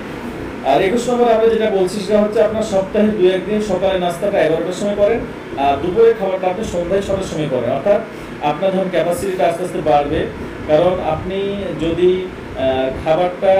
আর একুশ নম্বর আমরা যেটা বলছি সেটা হচ্ছে আপনার সপ্তাহে দু একদিন সকালে নাস্তাটা এগারোটার সময় করেন, আর দুপুরের খাবারটা আপনি সন্ধ্যায় ছটার সময় করেন। অর্থাৎ আপনার যখন ক্যাপাসিটিটা আস্তে আস্তে বাড়বে, কারণ আপনি যদি আহ, খাবারটা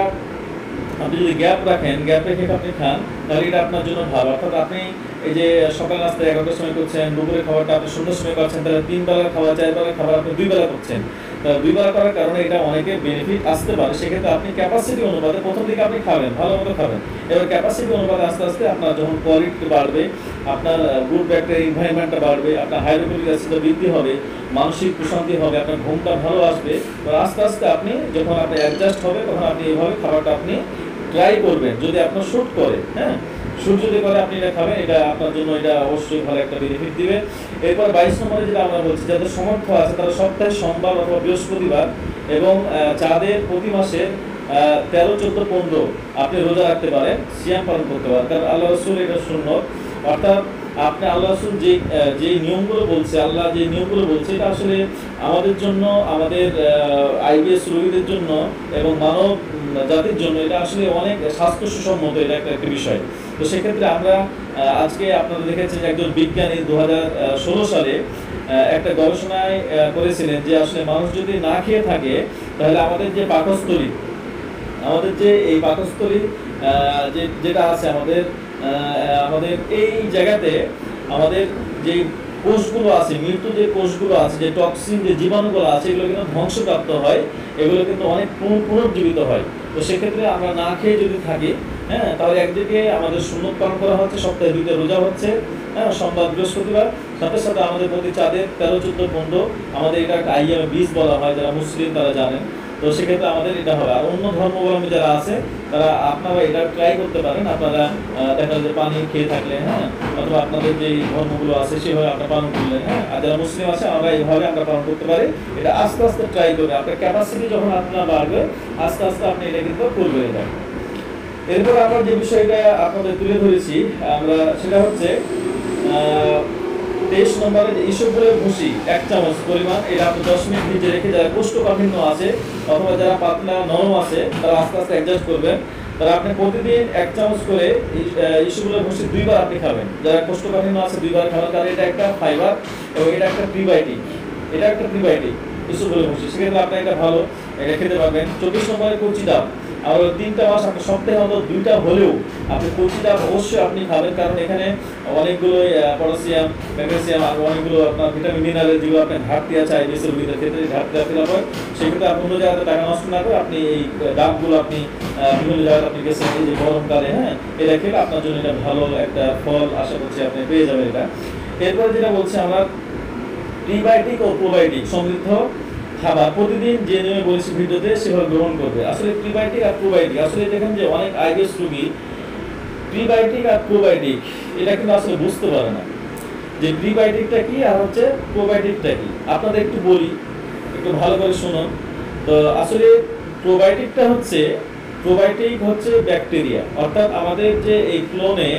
আপনি যদি গ্যাপ রাখেন, গ্যাপ রেখে আপনি খান, তাহলে এটা আপনার জন্য ভালো। অর্থাৎ আপনি এই যে সকাল নাস্তা এগারোটার সময় করছেন, দুপুরের খাবারটা আপনি সন্ধ্যার সময় করছেন, তাহলে তিন বেলার খাবার, চার বেলার খাবার আপনি দুই বেলা করছেন। তা দুই বেলা করার কারণে এটা অনেকে বেনিফিট আসতে পারে। সেক্ষেত্রে আপনি ক্যাপাসিটি অনুপাতে প্রথম দিকে আপনি খাবেন, ভালো মতো খাবেন। এবার ক্যাপাসিটি অনুপাতে আস্তে আস্তে আপনার যখন কোয়ালিটি বাড়বে, আপনার গুড ব্যাকটেরিয়া এনভায়রনমেন্টটা বাড়বে, আপনার হাইড্রোক্লোরিক অ্যাসিডটা বৃদ্ধি হবে, মানসিক প্রশান্তি হবে, আপনার ঘুমটা ভালো আসবে। তো আস্তে আস্তে আপনি যখন আপনি অ্যাডজাস্ট হবে, তখন আপনি এইভাবে খাবারটা আপনি ট্রাই করবেন, যদি আপনার শুট করে। হ্যাঁ, শুট যদি করে আপনি এটা খাবেন, এটা আপনার জন্য এটা অবশ্যই ভালো একটা বেনিফিট দিবে। এরপর বাইশ নম্বরে যেটা আমরা বলছি, যাদের সমর্থ আছে তারা সপ্তাহে সোমবার অথবা বৃহস্পতিবার এবং আহ, যাদের প্রতি মাসের আহ, তেরো চোদ্দ পনেরো আপনি রোজা রাখতে পারেন, সিয়াম পালন করতে পারেন, কারণ আল্লাহ রসুল এটা সুন্নত। অর্থাৎ আপনি আল্লাহ রসুল যে যে নিয়মগুলো বলছে, আল্লাহ যে নিয়মগুলো বলছে, এটা আসলে আমাদের জন্য, আমাদের আইবিএস রোগীদের জন্য এবং মানব জাতির জন্য এটা আসলে অনেক স্বাস্থ্য সুসম্মত, এটা একটা একটা বিষয়। তো সেক্ষেত্রে আমরা আহ, আজকে আপনারা দেখেছেন যে একজন বিজ্ঞানী দু হাজার ষোলো সালে আহ, একটা গবেষণায় আহ, করেছিলেন যে আসলে মানুষ যদি না খেয়ে থাকে, তাহলে আমাদের যে পাকস্থলী, আমাদের যে এই পাকস্থলী আহ, যে যেটা আছে আমাদের আহ, আমাদের এই জায়গাতে আমাদের যে কোষগুলো আছে, মৃত্যু যে কোষগুলো আছে, যে টক্সিন, যে জীবাণুগুলো আছে, এগুলো কিন্তু ধ্বংসপ্রাপ্ত হয়, এগুলো কিন্তু অনেক পুনঃ- পুনর্জীবিত হয়। তো সেক্ষেত্রে আমরা না খেয়ে যদি থাকি, হ্যাঁ, তাহলে একদিকে আমাদের সুন্নত পালন করা হচ্ছে, সপ্তাহে দুইটা রোজা হচ্ছে, হ্যাঁ, সোমবার বৃহস্পতিবার, সাথে সাথে আমাদের প্রতি চাঁদের তেরো চোদ্দ পনেরো আমাদের এটা একটা আইএম বীজ বলা হয়, যারা মুসলিম তারা জানেন। তো সেক্ষেত্রে আমাদের এটা হবে। আর অন্য ধর্মাবলম্বী যারা আছে, তারা আপনারা এটা ট্রাই করতে পারেন। আপনারা আহ, দেখা যায় যে পানি খেয়ে থাকলে, হ্যাঁ, অথবা আপনাদের যে ধর্মগুলো আছে সেভাবে আপনারা পালন করলেন, হ্যাঁ। আর যারা মুসলিম আছে, আমরা এইভাবে আমরা পালন করতে পারি। এটা আস্তে আস্তে ট্রাই করবে, আপনার ক্যাপাসিটি যখন আপনার বাড়বে, আস্তে আস্তে আপনি এটা কিন্তু করবেন এটা। এরপর আমরা যে বিষয়টা আপনাদের তুলে ধরেছি, আমরা সেটা হচ্ছে আহ তেইশ নম্বরে যে ইসবগুলের ভুসি এক চামচ পরিমাণ, এটা আপনি দশ মিনিট ভিজে রেখে, যারা কোষ্ঠকাঠিন্য আছে অথবা যারা পাতলা নরম আছে, তারা আস্তে আস্তে অ্যাডজাস্ট করবেন। তারা আপনি প্রতিদিন এক চামচ করে ইসবগুলের ভুসি দুইবার আপনি খাবেন। যারা কোষ্ঠকাঠিন্য আছে দুইবার খাবেন, কারণ এটা একটা ফাইবার এবং এটা একটা প্রিবায়োটিক, এটা একটা প্রিবায়োটিক ইসবগুলের ভুসি। সেক্ষেত্রে আপনি এটা ভালো এটা খেতে পারবেন। চব্বিশ নম্বরে কচি ডাব, আর তিনটা মাস আপনি সপ্তাহে অন্তত দুইটা হলেও আপনি প্রতিটা অবশ্যই আপনি খাবেন, কারণ এখানে অনেকগুলো পটাশিয়াম, ম্যাগনেসিয়াম আর অনেকগুলো আপনার ভিটামিন মিনারেল যেগুলো আপনার ঘাটতি আছে আইবিএস রোগীদের ক্ষেত্রে ঘাটতি ফিল হয়, সেক্ষেত্রে আপনি অন্য জায়গাতে টাকা নষ্ট না করে আপনি এই ডাবগুলো আপনি বিভিন্ন জায়গায় আপনি গেছেন এই যে গরমকালে, হ্যাঁ এটা খেলে আপনার জন্য এটা ভালো একটা ফল আশা করছি আপনি পেয়ে যাবেন এটা। এরপরে যেটা বলছি আমরা প্রিবায়োটিক ও প্রোবায়োটিক সমৃদ্ধ খাবার প্রতিদিন যে নিয়মে বলেছি ভিডিওতে সেভাবে গ্রহণ করবে। আসলে প্রিবায়োটিক আর প্রোবায়োটিক আসলে দেখেন যে অনেক আইবিএস রোগী প্রিবায়োটিক আর প্রোবায়োটিক এটা কিন্তু আসলে বুঝতে পারে না যে প্রিবায়োটিকটা কি আর হচ্ছে প্রোবায়োটিকটা কি। আপনাদের একটু বলি, একটু ভালো করে শুনুন। তো আসলে প্রোবায়োটিকটা হচ্ছে প্রোবায়োটিক হচ্ছে ব্যাকটেরিয়া, অর্থাৎ আমাদের যে এই ক্লোনে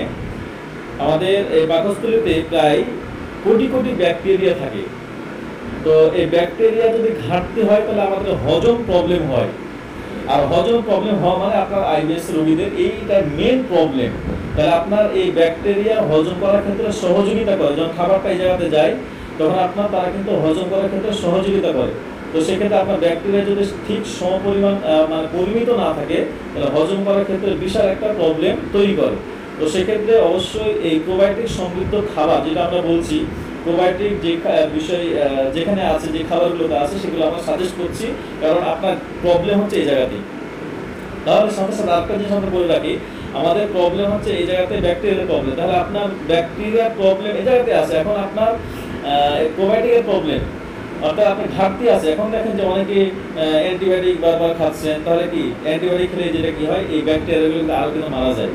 আমাদের এই পাকস্থলীতে প্রায় কোটি কোটি ব্যাকটেরিয়া থাকে। তো এই ব্যাকটেরিয়া যদি ঘাটতি হয় তাহলে আমাদের হজম প্রবলেম হয়, আর হজম প্রবলেম হওয়া মানে আপনার আইবিএস রোগীদের এইটা মেন প্রবলেম। তাহলে আপনার এই ব্যাকটেরিয়া হজম করার ক্ষেত্রে সহযোগিতা করে, যখন খাবারটা এই জায়গাতে যায় তখন আপনার তারা কিন্তু হজম করার ক্ষেত্রে সহযোগিতা করে। তো সেক্ষেত্রে আপনার ব্যাকটেরিয়া যদি ঠিক সমপরিমাণ মানে পরিমিত না থাকে তাহলে হজম করার ক্ষেত্রে বিশাল একটা প্রবলেম তৈরি করে। তো সেক্ষেত্রে অবশ্যই এই প্রোবায়োটিক সমৃদ্ধ খাবার যেটা আমরা বলছি, প্রোবায়োটিক যে বিষয় যেখানে আছে যে খাবারগুলোতে আছে সেগুলো আমরা সাজেস্ট করছি, কারণ আপনার প্রবলেম হচ্ছে এই জায়গাতেই। তাহলে সাথে সাথে আরেকটা জিনিস আমরা বলে রাখি, আমাদের প্রবলেম হচ্ছে এই জায়গাতে ব্যাকটেরিয়ার প্রবলেম। তাহলে আপনার ব্যাকটেরিয়ার প্রবলেম এই জায়গাতে আছে, এখন আপনার প্রোবায়োটিকের প্রবলেম অর্থাৎ আপনার ঘাটতি আছে। এখন দেখেন যে অনেকে অ্যান্টিবায়োটিক বারবার খাচ্ছেন, তাহলে কি অ্যান্টিবায়োটিক খেলে যেটা কি হয় এই ব্যাকটেরিয়াগুলো আরো কিন্তু মারা যায়।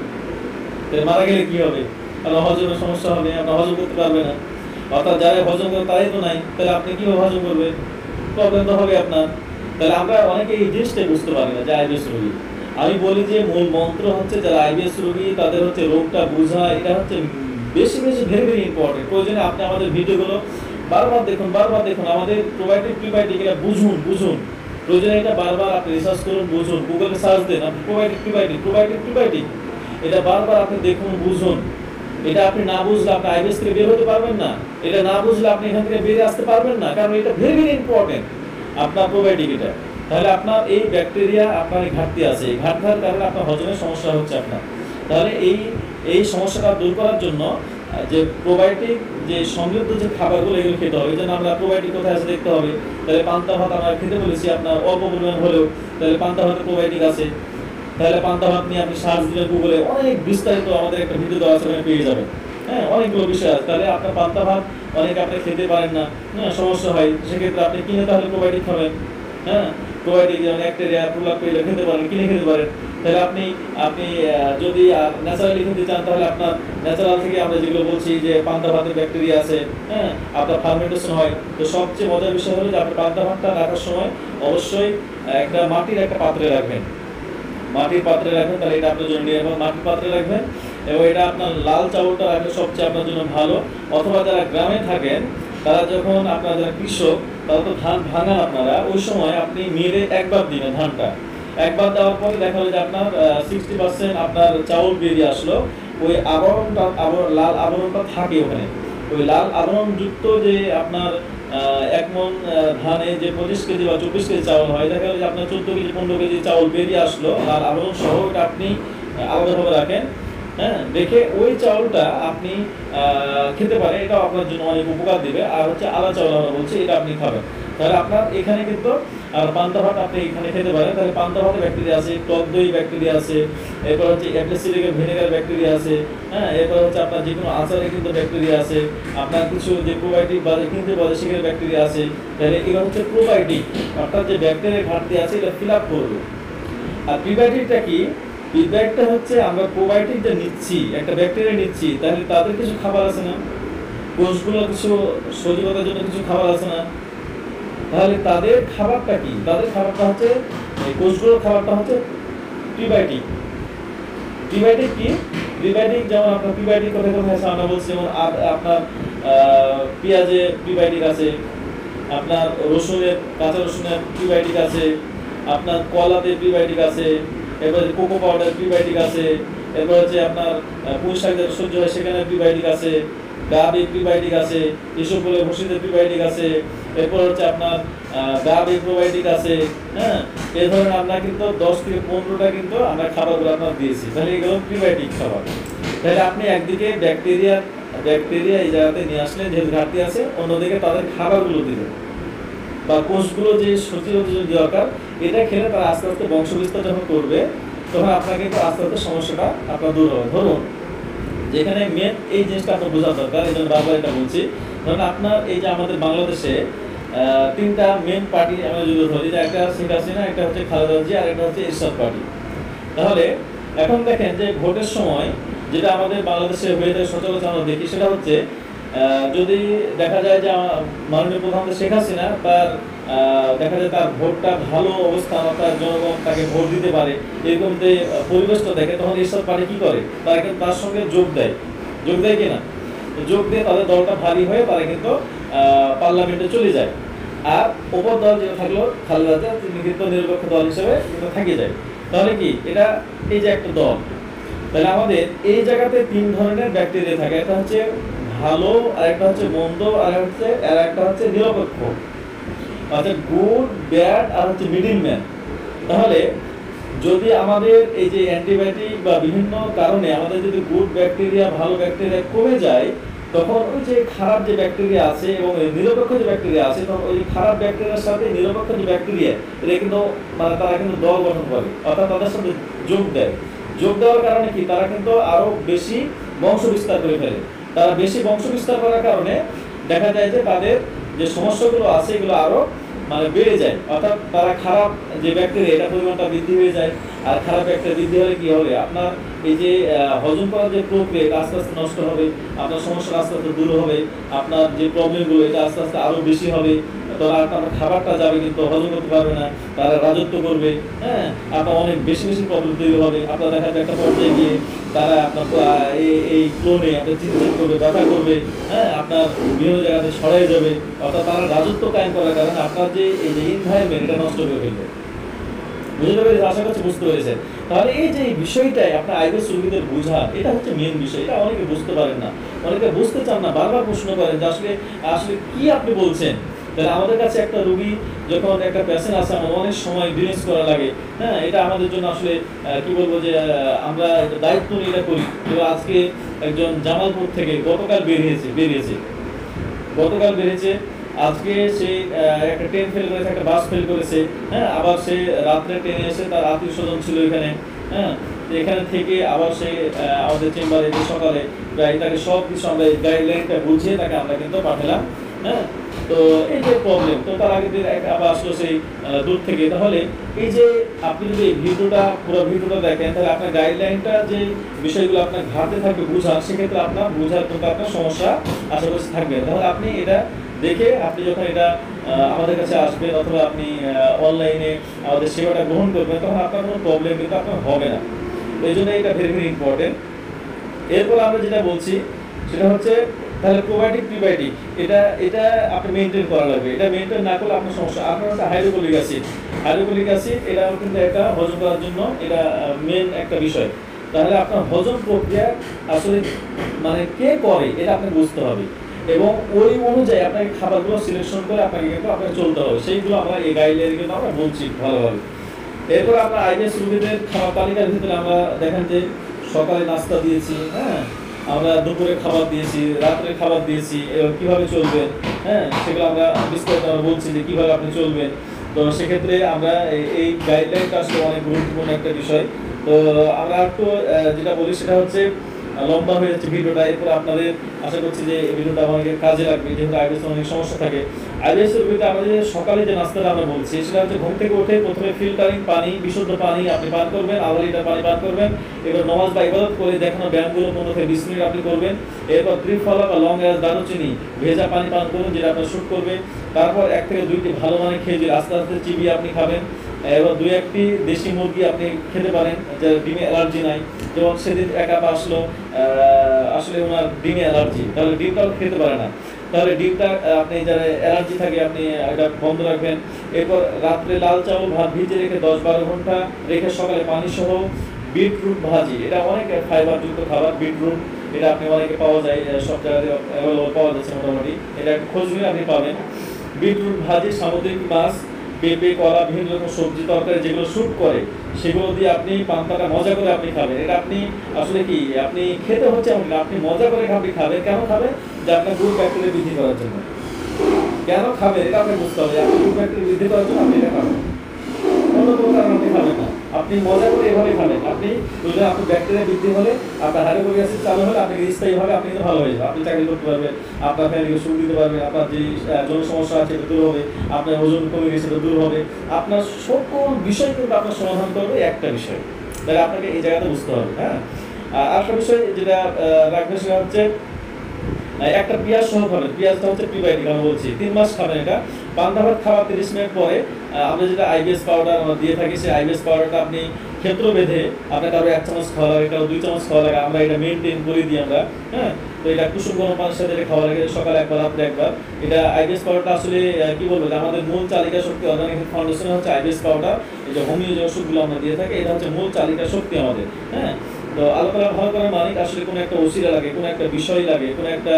মারা গেলে কি হবে? আপনার হজমের সমস্যা হবে, আপনার হজম করতে পারবে না। অর্থাৎ যারা হজম করে তারাই তো নাই, তাহলে আপনি কিভাবে হজম করবেন? প্রবলেম তো হবে আপনার। তাহলে আমরা অনেকে এই জিনিসটাই বুঝতে পারি না যে আইবিএস রোগী। আমি বলি যে মূল মন্ত্র হচ্ছে যারা আইবিএস রোগী তাদের হচ্ছে রোগটা বোঝা, এটা হচ্ছে বেশি বেশি ভেরি ভেরি ইম্পর্টেন্ট। প্রয়োজনে আপনি আমাদের ভিডিওগুলো বারবার দেখুন, বারবার দেখুন, আমাদের প্রোবায়োটিক প্রিবায়োটিক এটা বুঝুন বুঝুন প্রয়োজনে এটা বারবার আপনি রিসার্চ করুন, বুঝুন, গুগলে সার্চ দেন আপনি প্রোবায়োটিক প্রিবায়োটিক প্রোবায়োটিক প্রিবায়োটিক এটা বারবার আপনি দেখুন, বুঝুন। এটা আপনি না বুঝলে আপনি আইবিএস থেকে বের হতে পারবেন না, এটা না বুঝলে আপনি এখান থেকে বেরিয়ে আসতে পারবেন না, কারণ এটা ভেরি ভেরি ইম্পর্টেন্ট আপনার প্রোবায়োটিক এটা। তাহলে আপনার এই ব্যাকটেরিয়া আপনার ঘাটতি আছে, এই ঘাটতির কারণে আপনার হজমের সমস্যা হচ্ছে আপনার। তাহলে এই এই সমস্যাটা দূর করার জন্য যে প্রোবায়োটিক যে সমৃদ্ধ যে খাবারগুলো এগুলো খেতে হবে। এই জন্য আমরা প্রোবায়োটিক কোথায় আছে দেখতে হবে। তাহলে পান্তা ভাত আমরা খেতে বলেছি আপনার অল্প পরিমাণ হলেও, তাহলে পান্তা ভাতে প্রোবায়োটিক আছে। তাহলে পান্তা ভাত নিয়ে আপনি সার্চ দিলে গুগলে অনেক বিস্তারিত আমাদের একটা ভিডিও দেওয়া আছে, পেয়ে যাবেন। হ্যাঁ, অনেকগুলো বিষয় আছে। তাহলে আপনার পান্তা ভাত অনেকে আপনি খেতে পারেন না, হ্যাঁ সমস্যা হয়, সেক্ষেত্রে আপনি কিনে তাহলে প্রোবায়োটিক খাবেন। হ্যাঁ, প্রোবায়োটিক যেমন ব্যাকটেরিয়া প্রলাপ পেলে খেতে পারেন, কিনে খেতে পারেন। তাহলে আপনি আপনি যদি ন্যাচারালি খেতে চান তাহলে আপনার ন্যাচারাল থেকে আমরা যেগুলো বলছি যে পান্তা ভাতের ব্যাকটেরিয়া আছে, হ্যাঁ আপনার ফার্মেন্টেশন হয়। তো সবচেয়ে মজার বিষয় হলো যে আপনি পান্তা ভাতটা রাখার সময় অবশ্যই একটা মাটির একটা পাত্রে রাখবেন, মাটির পাত্রে রাখবেন, তাহলে এটা আপনার জন্য নিরাপদ। মাটির পাত্রে রাখবেন এবং এটা আপনার লাল চাউলটা রাখলে সবচেয়ে আপনার জন্য ভালো। অথবা যারা গ্রামে থাকেন তারা যখন আপনার যারা কৃষক তারা তো ধান ভাঙান আপনারা, ওই সময় আপনি মেরে একবার দিবেন ধানটা। একবার দেওয়ার পরে দেখা হলো যে আপনার সিক্সটি পার্সেন্ট আপনার চাউল বেরিয়ে আসলো, ওই আবরণটা আবরণ লাল আবরণটা থাকে ওখানে। ওই লাল আবরণযুক্ত যে আপনার এক মন ধানে যে পঁচিশ কেজি বা চব্বিশ কেজি চাউল হয়, দেখা গেল যে আপনার চোদ্দ কেজি পনেরো কেজি চাউল বেরিয়ে আসলো লাল আবরণ সহ, ওটা আপনি আলাদাভাবে রাখেন। হ্যাঁ, দেখে ওই চাউলটা আপনি খেতে পারেন, এটাও আপনার জন্য অনেক উপকার দিবে। আর হচ্ছে আলা চাউল আমরা বলছি, এটা আপনি খাবেন। তাহলে আপনার এখানে কিন্তু আর পান্তা ভাত আপনি এখানে খেতে পারেন। তাহলে পান্তা ভাতে ব্যাকটেরিয়া আছে, টক দই ব্যাকটেরিয়া আছে, এরপর হচ্ছে অ্যাপেল সিডার ভিনেগার ব্যাকটেরিয়া আছে, হ্যাঁ এরপর হচ্ছে আপনার যে কোনো আচারে কিন্তু ব্যাকটেরিয়া আছে, আপনার কিছু যে প্রোবায়োটিক বাজারে কিনতে পারে সেখানে ব্যাকটেরিয়া আছে। তাহলে এগুলো হচ্ছে প্রোবায়োটিক, অর্থাৎ যে ব্যাকটেরিয়ার ঘাটতি আছে এটা ফিল আপ করবে। আর প্রিবায়োটিকটা কি? প্রিবায়োটিকটা হচ্ছে আমরা প্রোবায়োটিক যে নিচ্ছি, একটা ব্যাকটেরিয়া নিচ্ছি, তাহলে তাদের কিছু খাবার আছে না, কোষগুলো কিছু সজীবতার জন্য কিছু খাবার আছে না, তাহলে তাদের খাবারটা কি? তাদের খাবারটা হচ্ছে এই কোষগুলোর খাবারটা হচ্ছে প্রিবায়োটিক। প্রিবায়োটিক কি? প্রিবায়োটিক যেমন আপনার প্রিবায়োটিক কোথায় কোথায় আছে আমরা বলছি, যেমন আপনার পেঁয়াজে প্রিবায়োটিক আছে, আপনার রসুনের কাঁচা রসুনের প্রিবায়োটিক আছে, আপনার কলাতে প্রিবায়োটিক আছে, এরপরে কোকো পাউডার প্রিবায়োটিক আছে, এরপর হচ্ছে আপনার পুঁই শাক যেটা সহ্য হয় সেখানে প্রিবায়োটিক আছে, গাব প্রিবায়োটিক আছে, ইসোফোলে ভুসিতে প্রিবায়োটিক আছে, এরপর হচ্ছে আপনার গাব প্রোবায়োটিক আছে। হ্যাঁ, এই ধরনের আমরা কিন্তু দশ থেকে পনেরোটা কিন্তু আমরা খাবারগুলো আপনার দিয়েছি। তাহলে এগুলো প্রিবায়োটিক খাবার। তাহলে আপনি একদিকে ব্যাকটেরিয়া ব্যাকটেরিয়া এই জায়গাতে নিয়ে আসলেন যেহেতু ঘাটতি আছে, অন্যদিকে তাদের খাবারগুলো দিলেন বা কোষগুলো যে সচিব দরকার, এটা খেলে তারা আস্তে আস্তে বংশবিস্তার যখন করবে তখন আপনাকে কিন্তু আস্তে আস্তে সমস্যাটা আপনার দূর হবে। ধরুন যেখানে মেন এই জিনিসটা আপনার বোঝা দরকার, এই জন্য বারবার এটা বলছি। ধরুন আপনার এই যে আমাদের বাংলাদেশে তিনটা মেন পার্টি আমরা যদি ধরি, যে একটা শেখ হাসিনা, একটা হচ্ছে খালেদা জিয়া, আর একটা হচ্ছে এরশাদ পার্টি। তাহলে এখন দেখেন যে ভোটের সময় যেটা আমাদের বাংলাদেশে হয়ে থাকে সচরাচর আমরা দেখি, সেটা হচ্ছে যদি দেখা যায় যে মাননীয় প্রধানমন্ত্রী শেখ হাসিনা তার দেখা যায় তার ভোটটা ভালো অবস্থান, অর্থাৎ জনগণ তাকে ভোট দিতে পারে, এরকম যে পরিবেশটা দেখে, তখন এরশাদ পার্টি কি করে, তারা কিন্তু তার সঙ্গে যোগ দেয়। যোগ দেয় কিনা? যোগ দিয়ে তাদের দলটা ভারী হয়ে তারা কিন্তু পার্লামেন্টে চলে যায়। আর উপর দল যেটা থাকলো খালেদা জিয়া, তিনি কিন্তু নিরপেক্ষ দল হিসেবে কিন্তু থেকে যায়। তাহলে কি এটা এই যে একটা দল, তাহলে আমাদের এই জায়গাতে তিন ধরনের ব্যাকটেরিয়া থাকে। একটা হচ্ছে ভালো, আর একটা হচ্ছে মন্দ, আর হচ্ছে আর একটা হচ্ছে নিরপেক্ষ, অর্থাৎ গুড, ব্যাড, আর হচ্ছে মিডিল ম্যান। তাহলে যদি আমাদের এই যে অ্যান্টিবায়োটিক বা বিভিন্ন কারণে আমাদের যদি গুড ব্যাকটেরিয়া ভালো ব্যাকটেরিয়া কমে যায়, তখন ওই যে খারাপ যে ব্যাকটেরিয়া আছে এবং নিরপেক্ষ যে ব্যাকটেরিয়া আছে, তখন ওই খারাপ ব্যাকটেরিয়ার সাথে নিরপেক্ষ যে ব্যাকটেরিয়া, এটা কিন্তু মানে তারা কিন্তু দল গঠন করে, অর্থাৎ তাদের সাথে যোগ দেয়। যোগ দেওয়ার কারণে কি, তারা কিন্তু আরো বেশি বংশ বিস্তার করে ফেলে। তারা বেশি বংশ বিস্তার করার কারণে দেখা যায় যে তাদের যে সমস্যাগুলো আছে এগুলো আরো মানে বেড়ে যায়, অর্থাৎ তারা খারাপ যে ব্যাকটেরিয়া এটা পরিমাণটা বৃদ্ধি হয়ে যায়। আর খারাপ ব্যাকটেরিয়া বৃদ্ধি হলে কি হবে, আপনার এই যে হজম করার যে প্রক্রিয়া আস্তে আস্তে নষ্ট হবে, আপনার সমস্যা আস্তে আস্তে দূর হবে, আপনার যে প্রবলেমগুলো এটা আস্তে আস্তে আরো বেশি হবে। তারা আপনার খাবারটা যাবে কিন্তু হজম করতে পারবে না, তারা রাজত্ব করবে। হ্যাঁ, আপনার অনেক বেশি বেশি প্রবলেম তৈরি হবে। আপনার দেখা যায় একটা পর্যায়ে গিয়ে তারা আপনার এই ক্লোনে আপনার চিন্তিত করবে, ব্যথা করবে। হ্যাঁ, আপনার বিভিন্ন জায়গাতে ছড়াই যাবে, অর্থাৎ তারা রাজত্ব কায়েম করার কারণে আপনার যে এই যে এনভায়রনমেন্ট এটা নষ্ট করে ফেলবে। বুঝতে পেরেছি? আশা করছি বুঝতে পেরেছেন। তাহলে এই যে বিষয়টাই আপনার আইবিএস রোগীদের বোঝা, এটা হচ্ছে মেন বিষয়। এটা অনেকে বুঝতে পারেন না, অনেকে বুঝতে চান না, বারবার প্রশ্ন করেন যে আসলে আসলে কি আপনি বলছেন। তাহলে আমাদের কাছে একটা রোগী যখন একটা পেশেন্ট আসে, আমার অনেক সময় ডিলেন্স করা লাগে। হ্যাঁ, এটা আমাদের জন্য আসলে কি বলবো যে আমরা দায়িত্ব নিয়ে এটা করি। তো আজকে একজন জামালপুর থেকে গতকাল বেরিয়েছে বেরিয়েছে গতকাল বেরিয়েছে আজকে সে একটা ট্রেন ফেল করেছে, একটা বাস ফেল করেছে। হ্যাঁ, আবার সে রাত্রে ট্রেনে এসে তার আত্মীয় স্বজন ছিল এখানে। হ্যাঁ, এখানে থেকে আবার সে আমাদের চেম্বারে সকালে প্রায় তাকে সব কিছু আমরা গাইডলাইনটা বুঝিয়ে তাকে আমরা কিন্তু পাঠালাম। হ্যাঁ, তো এই যে প্রবলেম, তো তার আগে আবার আসলো সেই দূর থেকে। তাহলে এই যে আপনি যদি এই ভিডিওটা পুরো ভিডিওটা দেখেন, তাহলে আপনার গাইডলাইনটা যে বিষয়গুলো আপনার ঘাটতে থাকবে বোঝার, সেক্ষেত্রে আপনার বোঝার কিন্তু আপনার সমস্যা আশা করছি থাকবে। তাহলে আপনি এটা দেখে আপনি যখন এটা আমাদের কাছে আসবেন অথবা আপনি অনলাইনে আমাদের সেবাটা গ্রহণ করবেন, তখন আপনার কোনো প্রবলেম কিন্তু আপনার হবে না। এই জন্য এটা ভেরি ভেরি ইম্পর্টেন্ট। এরপর আমরা যেটা বলছি সেটা হচ্ছে তাহলে প্রোবায়োটিক প্রিবায়োটিক এটা এটা আপনি মেনটেন করা লাগবে। এটা মেনটেন না করলে আপনার সমস্যা। আপনার হচ্ছে হাইড্রোক্লোরিক অ্যাসিড হাইড্রোক্লোরিক অ্যাসিড এটাও কিন্তু একটা হজম করার জন্য এটা মেন একটা বিষয়। তাহলে আপনার হজম প্রক্রিয়া আসলে মানে কে করে এটা আপনাকে বুঝতে হবে, এবং ওই অনুযায়ী আপনাকে খাবারগুলো সিলেকশন করে আপনাকে কিন্তু আপনাকে চলতে হবে। সেইগুলো আমরা এই গাইডলাইন কিন্তু আমরা বলছি ভালোভাবে। এরপর আমরা আইবিএস রোগীদের খাবার তালিকার ভিতরে আমরা দেখেন যে সকালে নাস্তা দিয়েছি, হ্যাঁ, আমরা দুপুরে খাবার দিয়েছি, রাত্রে খাবার দিয়েছি, এবং কীভাবে চলবেন, হ্যাঁ, সেগুলো আমরা বিস্তারিত আমরা বলছি যে কীভাবে আপনি চলবেন। তো সেক্ষেত্রে আমরা এই গাইডলাইনটা আসলে অনেক গুরুত্বপূর্ণ একটা বিষয়। তো আমরা একটু যেটা বলি সেটা হচ্ছে লম্বা হয়ে যাচ্ছে ভিডিওটা, এরপর আপনাদের আশা করছি যে এই ভিডিওটা আমাদের কাজে লাগবে, যেহেতু আইবিএস অনেক সমস্যা থাকে। আইবিএস রোগীতে আমাদের সকালে যে নাস্তাটা আমরা বলছি সেটা হচ্ছে ঘুম থেকে উঠে প্রথমে ফিল্টারিং পানি, বিশুদ্ধ পানি আপনি পান করবেন, আধা লিটার পানি পান করবেন। এবার নামাজ বা ইবাদত করে দেখানো ব্যায়ামগুলো পনেরো থেকে বিশ মিনিট আপনি করবেন। এরপর ত্রিফলা বা লং এলাচ, দারুচিনি, ভেজা পানি পান করুন, যেটা আপনার শুট করবে। তারপর এক থেকে দুইটি ভালো মানের খেজুর আস্তে আস্তে চিবিয়ে আপনি খাবেন। এবার দুই একটি দেশি মুরগি আপনি খেতে পারেন, যার ডিমে অ্যালার্জি নাই। যেমন সেদিন একা আসলো আসলে ওনার ডিমে অ্যালার্জি, তাহলে ডিমটাও খেতে পারে না, তাহলে ডিমটা আপনি যারা অ্যালার্জি থাকে আপনি এটা বন্ধ রাখবেন। এরপর রাত্রে লাল চাউল ভাত ভিজে রেখে দশ বারো ঘন্টা রেখে সকালে পানি সহ বিটরুট ভাজি, এটা অনেক ফাইবারযুক্ত খাবার। বিটরুট এটা আপনি অনেকে পাওয়া যায়, সব জায়গাতে অ্যাভেলেবল পাওয়া যাচ্ছে মোটামুটি। এটা একটা খোঁজ নিলে আপনি পাবেন। বিটরুট ভাজি, সামুদ্রিক মাছ, পেঁপে, কলা, বিভিন্ন রকম সবজি তরকারি যেগুলো স্যুট করে সেগুলো দিয়ে আপনি পান্তাটা মজা করে আপনি খাবেন। এটা আপনি আসলে কি আপনি খেতে হচ্ছে এমন না, আপনি মজা করে আপনি খাবেন। কেন খাবেন? যে আপনার গুড ব্যাকটেরিয়া বৃদ্ধি করার জন্য। কেন খাবেন এটা আপনি বুঝতে হবে। আপনি গুড ব্যাকটেরিয়া বৃদ্ধি করার জন্য আপনি এটা খাবেন, অন্য কোনো কারণে আপনি খাবেন না। আপনি মজা করে এভাবে খাবেন। আপনি বুঝলেন আপনার ব্যাকটেরিয়া বৃদ্ধি হলে, আপনার হাইড্রোক্লোরিক অ্যাসিড চালু হলে আপনি স্থায়ীভাবে আপনি কিন্তু ভালো হয়ে যাবে। আপনি চাকরি করতে পারবেন, আপনার ফ্যামিলিকে সুখ দিতে পারবেন, আপনার যে যৌন সমস্যা আছে এটা দূর হবে, আপনার ওজন কমে গেছে সেটা দূর হবে, আপনার সকল বিষয় কিন্তু আপনার সমাধান করবে একটা বিষয়। তাহলে আপনাকে এই জায়গাটা বুঝতে হবে। হ্যাঁ, আর একটা বিষয় যেটা রাখবে সেটা হচ্ছে একটা পেঁয়াজ সহ খাবেন। পেঁয়াজটা হচ্ছে প্রিবায়োটিক আমি বলছি, তিন মাস খাবেন এটা। পান্তা ভাত খাওয়ার তিরিশ মিনিট পরে আমরা যেটা আইবিএস পাউডার আমরা দিয়ে থাকি, সেই আইবিএস পাউডারটা আপনি ক্ষেত্র বেঁধে আপনার কারো এক চামচ খাওয়া লাগে, কারো দুই চামচ খাওয়া লাগে, আমরা এটা মেনটেন করে দিই আমরা। হ্যাঁ, তো এটা কুসুম গরম পানির সাথে খাওয়া লাগে সকালে একবার রাত্রে একবার। এটা আইবিএস পাউডারটা আসলে কি বলবো, আমাদের মূল চালিকা শক্তি অর্গানিক ফাউন্ডেশন হচ্ছে আইবিএস পাউডার। এই যে হোমিও যে ওষুধগুলো আমরা দিয়ে থাকি এটা হচ্ছে মূল চালিকা শক্তি আমাদের। হ্যাঁ, তো আলোচনা ভালো করার মানে আসলে কোনো একটা ওসিরা লাগে, কোনো একটা বিষয় লাগে, কোনো একটা